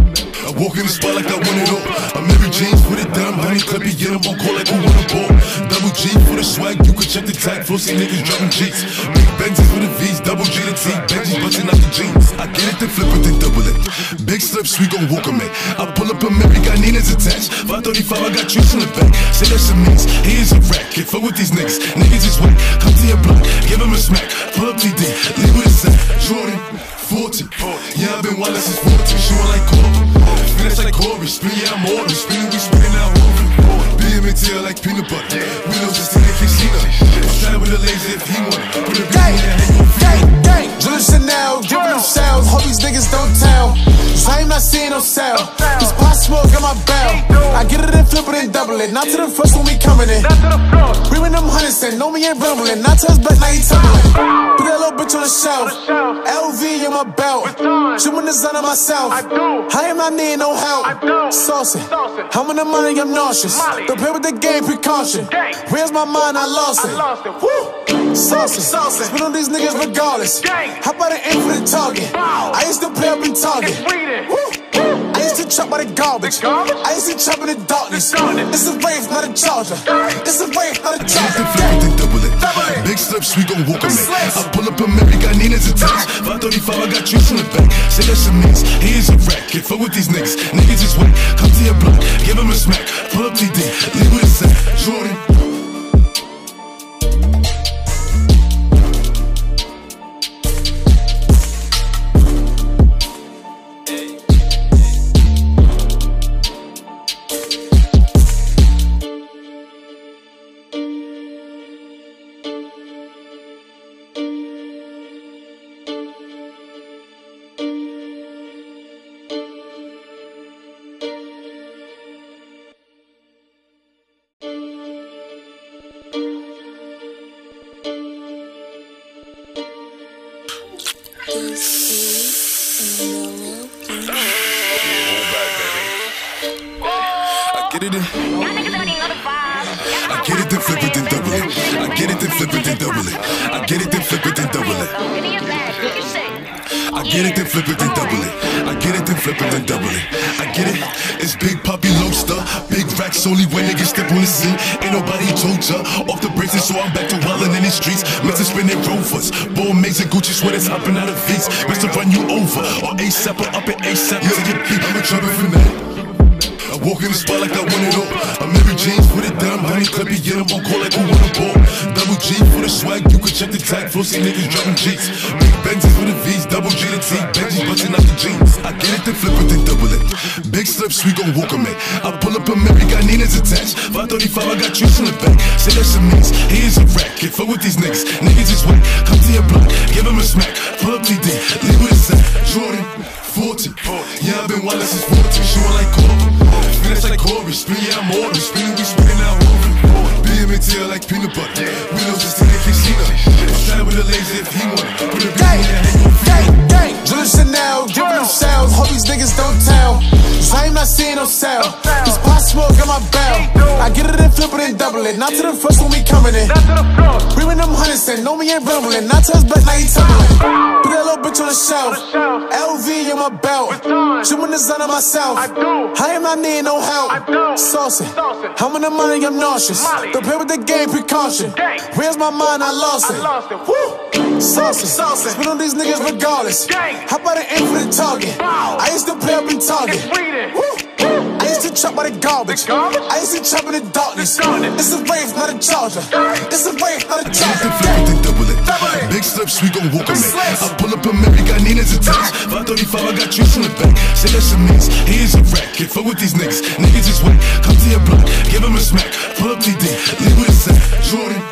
I walk in the spot like I want it all. I'm Mary Jeans, put it down, honey, clippy, get them on call like who wanna ball. Double G for the swag, you can check the tag, flow, see niggas dropping G's. Big Benzes with the V's, double G to T, Benji's busting out the jeans. I get it, then flip it, then double it. Big slips, we gon' walk 'em in. I pull up a Mary, got Nina's attached. five thirty-five, I got juice in the back. Say that's a mix, he is a rat. Get fuck with these niggas, niggas just whack. Come to your block, give him a smack. Pull up T D, leave with a sack. Jordan, forty. Yeah, I've been wildin' since forty. She want like Corby. Finish like Corey, spin, yeah, I'm Maury. Spinning, we spinning out Horry. B M and T like peanut butter. We know just in the casino. Slide with a laser if he want it. Put a big in your head, you Gang, gang, Jules Chanel, giving them shells. Hope these niggas don't tell. Cause I ain't not seeing no sell. This pot smoke got my bell. I get it and flip it and double it. Not to the first when we coming in. Bring them hundreds and know me ain't rumbling. Not to his back, now he tumbling. Put that little bitch on the shelf. L V in my belt. Chewing the sun on myself. I am not needing no help. Saucy. I'm in the money, I'm nauseous. Don't play with the game, precaution. Where's my mind? I lost it. Woo! Saucy. Spit on these niggas regardless. How about an aim for the target? I used to play up in Target. Woo! I used to chop by the garbage. I used to chop in the darkness. It's a rave, not a charger. It's a rave, not a charger. then double it. Big slips, we gon' walk 'em in. I pull up a Mary, got Nina's attached. five thirty-five, I got juice in the back. Say that's a mix, he is a rat. Get fuck with these niggas, niggas just whack. Come to your block, give him a smack. Pull up T D, leave with a sack. Jordan. it in. Y'all niggas already know the vibe. I get it, then flip it, then double it. I get it, then flip it, then double it. I get it, then flip it, then double it. Give me your bag, do your shit. I get it, then flip it, then double it. I get it, then flip it, then double it. I get it, it's Big Poppy Lobster. Big racks only when niggas step on the scene. Ain't nobody told ya. Off the braces, so I'm back to wildin' in the streets. Mr. Spinning Rovers. Ball mates and Gucci sweaters hopping out of V's. Mr. Run you over. Or ASAP or up at ASAP. Yeah, get beat, I'm a trouble for that. I walk in the spot like I want it all. I'm Mary James, put it down, honey, clippy, get them on call like who want a ball. Double G for the swag, you can check the tag, flow, see niggas dropping G's. Big Benzes with the V's, double G to T, Benji's busting out the jeans. I get it, then flip it, then double it. Big slips, we gon' walk 'em in. I pull up a Mary, got Nina's attached. five thirty-five, I got juice in the back. Say that's some means, here's a rack. Get fuck with these niggas, niggas is whack. Come to your block, give him a smack. Pull up T D, leave with a sack. Jordan, forty. Yeah, I've been wild since fourteen, shooting like Corbin. Finish like Corey, spin, yeah, I'm Orby. Spinning, we spinning out Orby. B M and tail like peanut butter. We know just to get Casino. Slide with a laser if he want it. Put a gang, gang, gang. Jill Chanel, giving them shells. Hope these niggas don't tell. Cause I ain't not seeing no sell. This pot smoke got my bell. I get it and flip it and double it. Not to the first when we coming in. We win them hundreds and know me ain't rumbling. Not to us back, now he tumbling. Put that little bitch on the shelf. L V in my belt. Chewing the sun on myself. I am not needing no help. Saucy. I'm in the money, I'm nauseous. Don't play with the game, precaution. Where's my mind? I lost it. Woo! Saucy. Spit on these niggas regardless. How about an aim for the target? I used to play up in Target. Woo! I used to chop by the garbage. I used to chop in the darkness. It's a rave, not a charger. It's a rave, not a charger. Then double it. Big slips, we gon' walk 'em in. I pull up a Mary, got Nina's attached. five thirty-five, I got juice in the back. Say that's some means, here's a rack. Get fuck with these niggas, niggas is whack. Come to your block, give him a smack. Pull up T D, leave with a sack. Jordan.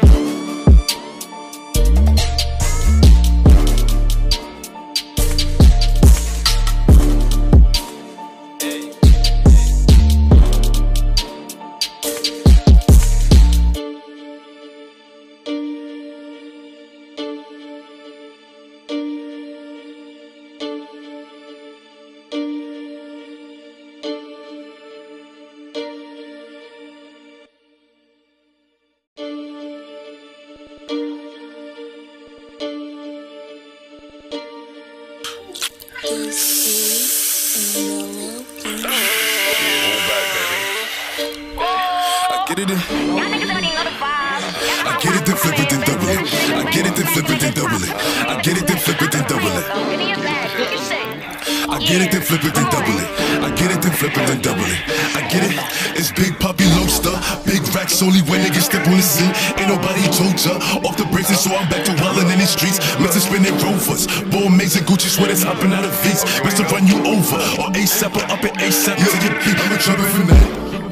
Get it in. Y'all niggas already know the vibe. I get it, then flip it, then double it. I get it, then flip it, then double it. I get it, then flip it, then double it. Give me your bag, do your shit. I get it, then flip it, then double it. I get it, then flip it, then double it. I get it, it's Big Poppy Lobster. Big racks only when niggas step on the scene. Ain't nobody told ya. Off the braces, so I'm back to wildin' in the streets. Mister Spinning Rovers. Ball mates and Gucci sweaters hopping out of V's. Mister Run you over. Or ASAP or up at ASAP. Yeah, get beat, I'm a trouble for that.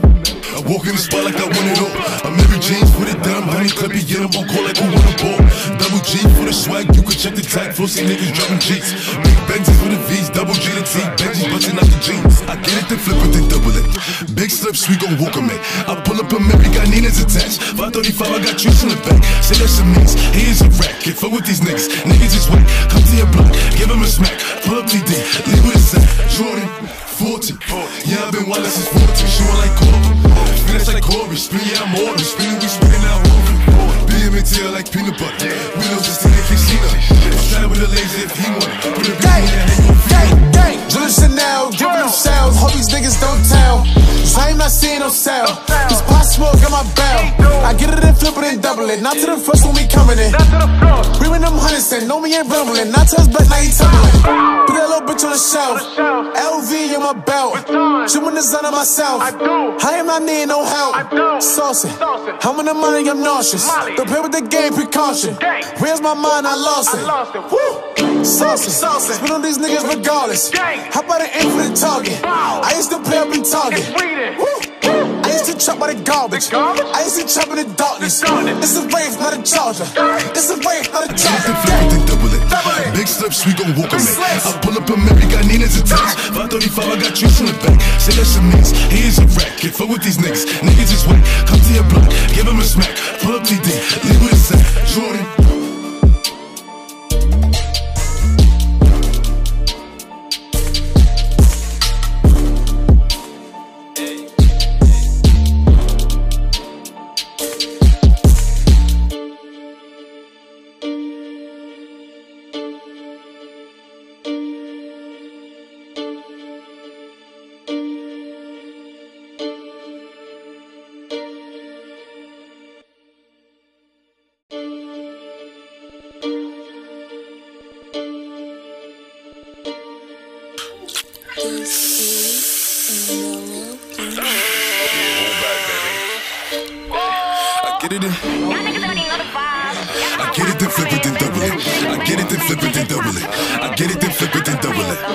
I walk in the spot like I want it all. I'm Mary James, put it down, honey, clippy, get them on call like who want a ball. Double G for the swag, you can check the tag, flow, see niggas dropping G's. Big Benzes with the V's, double G to T, Benji's busting out the jeans. I get it, then flip it, then double it. Big slips, we gon' walk 'em in. I pull up a Mary, got Nina's attached. five thirty-five, I got juice in the back. Say that's some means, here's a rack. Get fuck with these niggas, niggas is whack. Come to your block, give him a smack. Pull up T D, leave with a sack. Jordan, forty. Yeah, I've been wild since fourteen, shooting like Corbin. Finish like Corey, spin, yeah, I'm Orby. Spinning, we spinning out Orby. B M and tail like peanut butter. We know just to get Casino. Slide with a laser if he want it. Put a gang, gang, gang. Jill Chanel, giving them shells. Hope these niggas don't tell. Cause I ain't not seeing no sell. This pot smoke got my bell. I get it and flip it and double it. Not to the first when we coming in. We win them hundreds and know me ain't rumbling. Not to us back, now he tumbling. Put that little bitch on the shelf. L V in my belt. Chewing the sun on myself. I am not needing no help. Saucy. I'm in the money, I'm nauseous. Don't play with the game, precaution. Where's my mind? I lost it. Woo! Saucy. Spit on these niggas regardless. How about an aim for the target? I used to play up in Target. Woo! I used to chop by the garbage. I used to chop in the darkness. It's a rave, not a charger. It's a rave, not a charger. Then double it. Big slips, we gon' walk 'em in. I pull up a Mary, got Nina's attached. five thirty-five, I got juice in the back. Say that's some means, here's a rack. Get fuck with these niggas, niggas is whack. Come to your block, give him a smack. Pull up T D, leave with a sack. Jordan. I get it in. I get it, then flip it, then double it. I get it, then flip it, then double it. I get it, then flip it, then double it.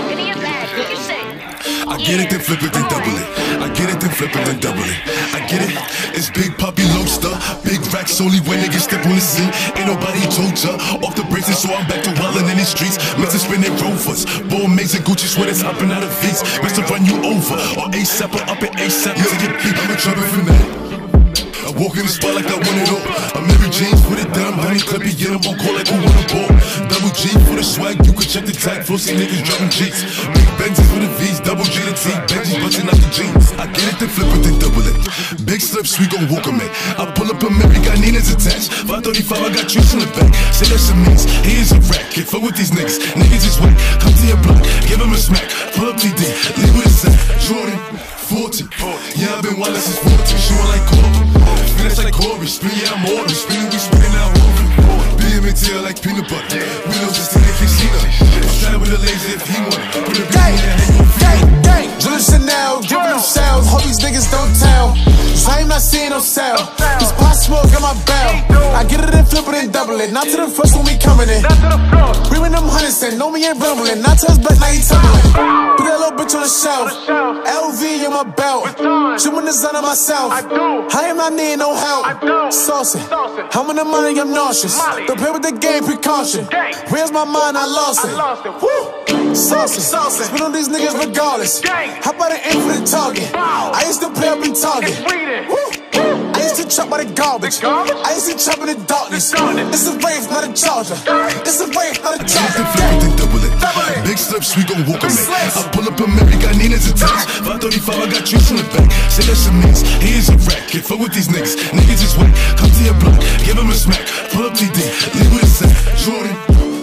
I get it, then flip it, then double it. I get it, then flip it, then double it. I get it. It's Big Poppy Loaster, big racks only when niggas step on the scene. Ain't nobody told ya off the braces, so I'm back to wildin' in the streets. Mr. Spinning Rovers, Bull Maze and Gucci sweaters hopping out of V's. Mister Run you over, or ASAP or up at ASAP. Yeah, get beat, I'm a trouble for that. I walk in the spot like I want it all. I'm Mary James, put it down, honey, clip it, get 'em on call like who want a ball. Double G for the swag, you can check the tag, flossy niggas dropping G's. Big Benzes with the V's, double G to T, Benji's busting out the jeans. I get it, then flip it, then double it. Big slips, we gon' walk 'em in. I pull up a Mary, got Nina's attached. five thirty-five, I got trees in the back. Say that's a mix, he is a rat. Can't fuck with these niggas, niggas just whack. Come to your block, give him a smack. Pull up T D, leave with a sack. Jordan, forty, yeah, I've been wild since fourteen. She want like Corby. Finish like Corey, spin, yeah, I'm Morty. Spin, we spinning out over. B M and T L like peanut butter. We know just in the casino. Try with a laser if he want it. Put a big in your head, you feel it. Gang, Julius Chanel, giving them sales. Hope these niggas don't tell. Cause I ain't not seeing no sale. This pot smoke got my bell. I get it and flip it and double it. Not to the first when we coming in. Bring them hundreds in, know me ain't rumbling. Not to us, but now he tumbling. Put that little bitch on the shelf. L V in my belt. Chewing the sun on myself. I am not needing no help. Saucy. I'm in the money, I'm nauseous. Don't play with the game, precaution. Where's my mind? I lost it. Woo! Saucy. Spin on these niggas regardless. How about an aim for the target? I used to play up in Target. Woo! I used to chop by the garbage. I used to chop in the darkness. It's a rave, not a charger. It's a rave, not a charger. Flip it, then double it. Big slips, we gon' walk 'em in. I pull up a Mary, got Nina's attached. five thirty-five, I got trees in the back. Say that's a mix, he is a rat. Can't fuck with these niggas, niggas just whack. Come to your block, give him a smack. Pull up T D, leave with a sack. Jordan.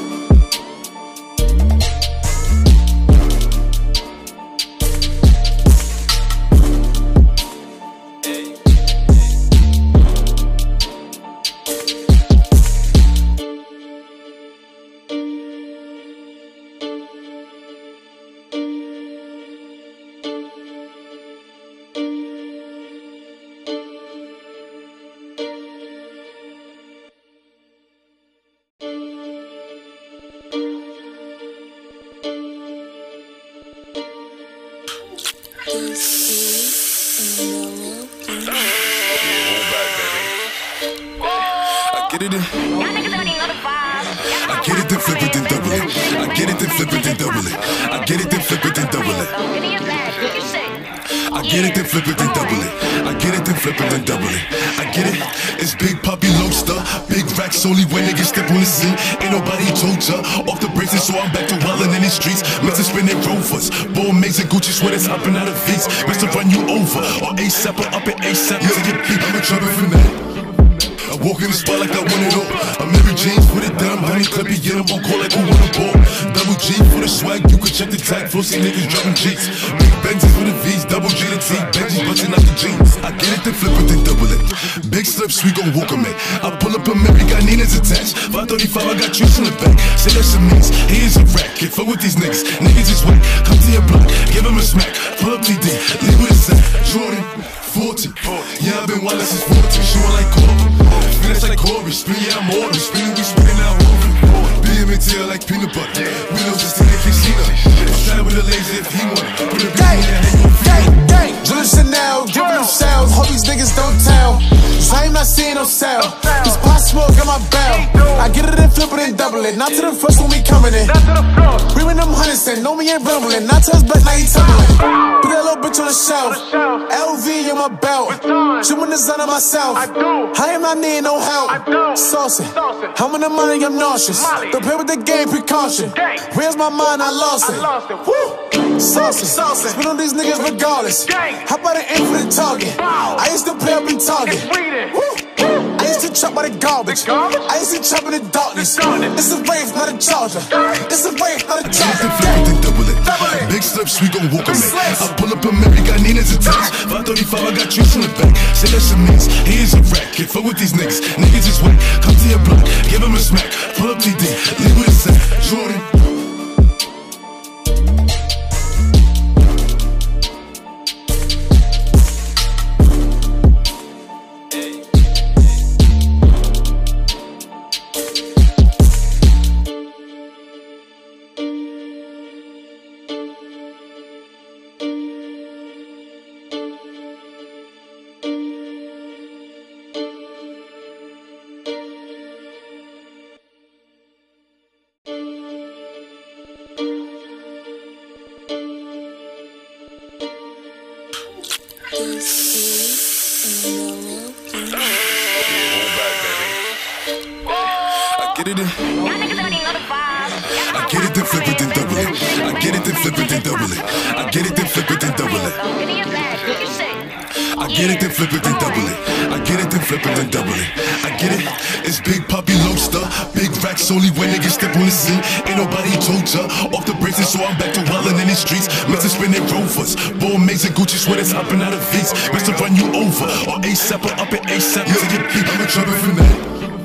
I get it in. I get it, then flip it, then double it. I get it, then flip it, then double it. I get it, then flip it, then double it. I get it, then flip it, then double it. I get it, then flip it, then double it. I get it. It's Big Poppy Loaster, big racks only when niggas step on the scene. Ain't nobody told ya off the braces, so I'm back to wildin' in the streets. Mister Spinning Rovers, Bull Maze and Gucci sweaters hopping out of V's. Mister Run you over, or ASAP or up at ASAP. Yeah, get beat, I'm a trouble for that. I walk in the spot like I want it all. I'm Mary James, put it down, honey, clip it, get 'em on call like who want a ball. Double G for the swag, you can check the tag, flossy niggas dropping G's. Big Benzes with the V's, double G to T, Benji's busting out the jeans. I get it, then flip it, then double it. Big slips, we gon' walk 'em in. I pull up a Mary, got Nina's attached. five thirty-five, I got trees in the back. Say that's a mix, he is a rat. Can't fuck with these niggas, niggas just whack. Come to your block, give him a smack. Pull up T D, leave with a sack. Jordan, forty, yeah, I've been wild since fourteen. She want like Corby. Finish like Corey, spin, yeah, I'm Morty. Spin, we spinning out over. B M and T L like peanut butter. We know just in the casino. Try with a laser if he want it. Put a big in your head, you feel it. Gang, Julius Chanel, giving them sales. Hope these niggas don't tell. Cause I ain't not seeing no sale. This pot smoke got my bell. I get it and flip it and double it. Not to the first when we coming in. Bring them hundreds in, know me ain't rumbling. Not to us, but now he tumbling. Put that little bitch on the shelf. L V in my belt. Chewing the sun on myself. I am not needing no help. Saucy. I'm in the money, I'm nauseous. Don't play with the game, precaution. Where's my mind? I lost it. Woo! Saucy. Spin on these niggas regardless. How about an aim for the target? I used to play up in Target. Woo! I used to chop by the garbage. I used to chop in the darkness. It's a rave, not a charger. It's a rave, not a charger. Flip it, then double it. Big slips, we gon' walk 'em in. I pull up a Mary, got Nina's attached. five thirty-five, I got trees in the back. Say that's a mix, he is a rat. Can't fuck with these niggas, niggas just whack. Come to your block, give him a smack. Pull up T D, leave with a sack. Jordan. I get it in. Y'all niggas already know the vibes. I get it, then flip it, then double it. I get it, then flip it, then double it. I get it, then flip it, then double it. Give me a bag, what you say? I get it, then flip it, then double it. I get it, then flip it, then double it. I get it. It's Big Poppy Lobster, big racks only when niggas step on the scene. Ain't nobody told ya. Off the braces, so I'm back to wildin' in the streets. Mister spinning Rovers, ball amazing Gucci sweaters hopping out of V's. Mister run you over, or ASAP or up at ASAP. Yeah, yeah, I'm a trumpet for that.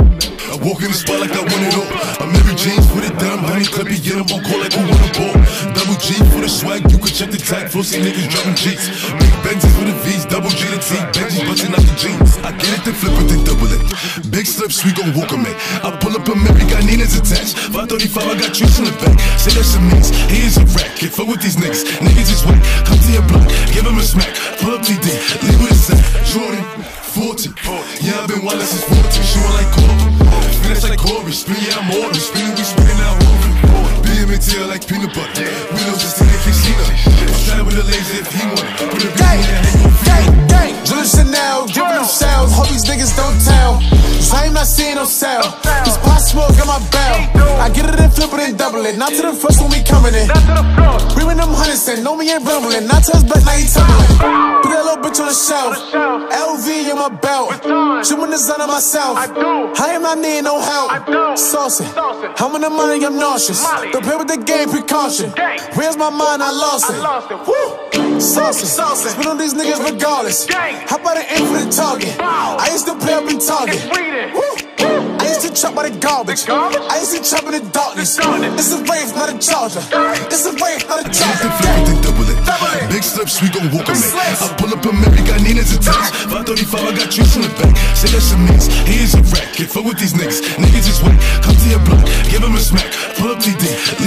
I walk in the spot like I want it all. I'm Mary James, put it down, honey, clip it, get 'em on call like who want a ball. Double G for the swag, you can check the tag, flow, see niggas dropping G's. Big Benzes with the V's, double G to T, Benji's busting out the jeans. I get it, then flip it, then double it. Big slips, we gon' walk 'em in. I pull up a Mary, got Nina's attached. five thirty-five, I got trees in the back. Say that's a mix, he is a rat. Can't fuck with these niggas, niggas just whack. Come to your block, give him a smack. Pull up T D, leave with a sack. Jordan, forty. Yeah, I've been wildin' since fourteen, she want like Corby. Finish like Corey, spin, yeah, I'm on. Spin, we spinning out Horby. B M and tail like peanut butter. We know just to make Casino. I'm trying with a laser if he want it. Put a big Gang, in your head, you gang, gang. Julius Chanel, giving them shells. Hope these niggas don't tell. So I ain't not seeing no sell. This pot smoke got my bell. I get it and flip it and double it. Not to the first when we coming in. We win them hundreds and know me ain't rumbling. Not to his back, now he tumbling. Put that little bitch on the shelf. L V in my belt. Chewing the sun on myself. I am not needing no help. Saucy. I'm in the money, I'm nauseous. Don't play with the game, precaution. Where's my mind? I lost it. Woo! Saucy. Spit on these niggas regardless. How about an aim for the target? I used to play up in Target. Woo! I used to chop by the garbage. I used to chop in the darkness. It's a rave, not a charger. It's a rave, not a charger. flip it, then double it. Big slips, we gon' walk 'em in. I pull up a Mary, got Nina's attached. five thirty-five, I got trees in the back. Say that's a mix, he is a rat. Can't fuck with these niggas, niggas just whack. Come to your block, give him a smack. Pull up T D,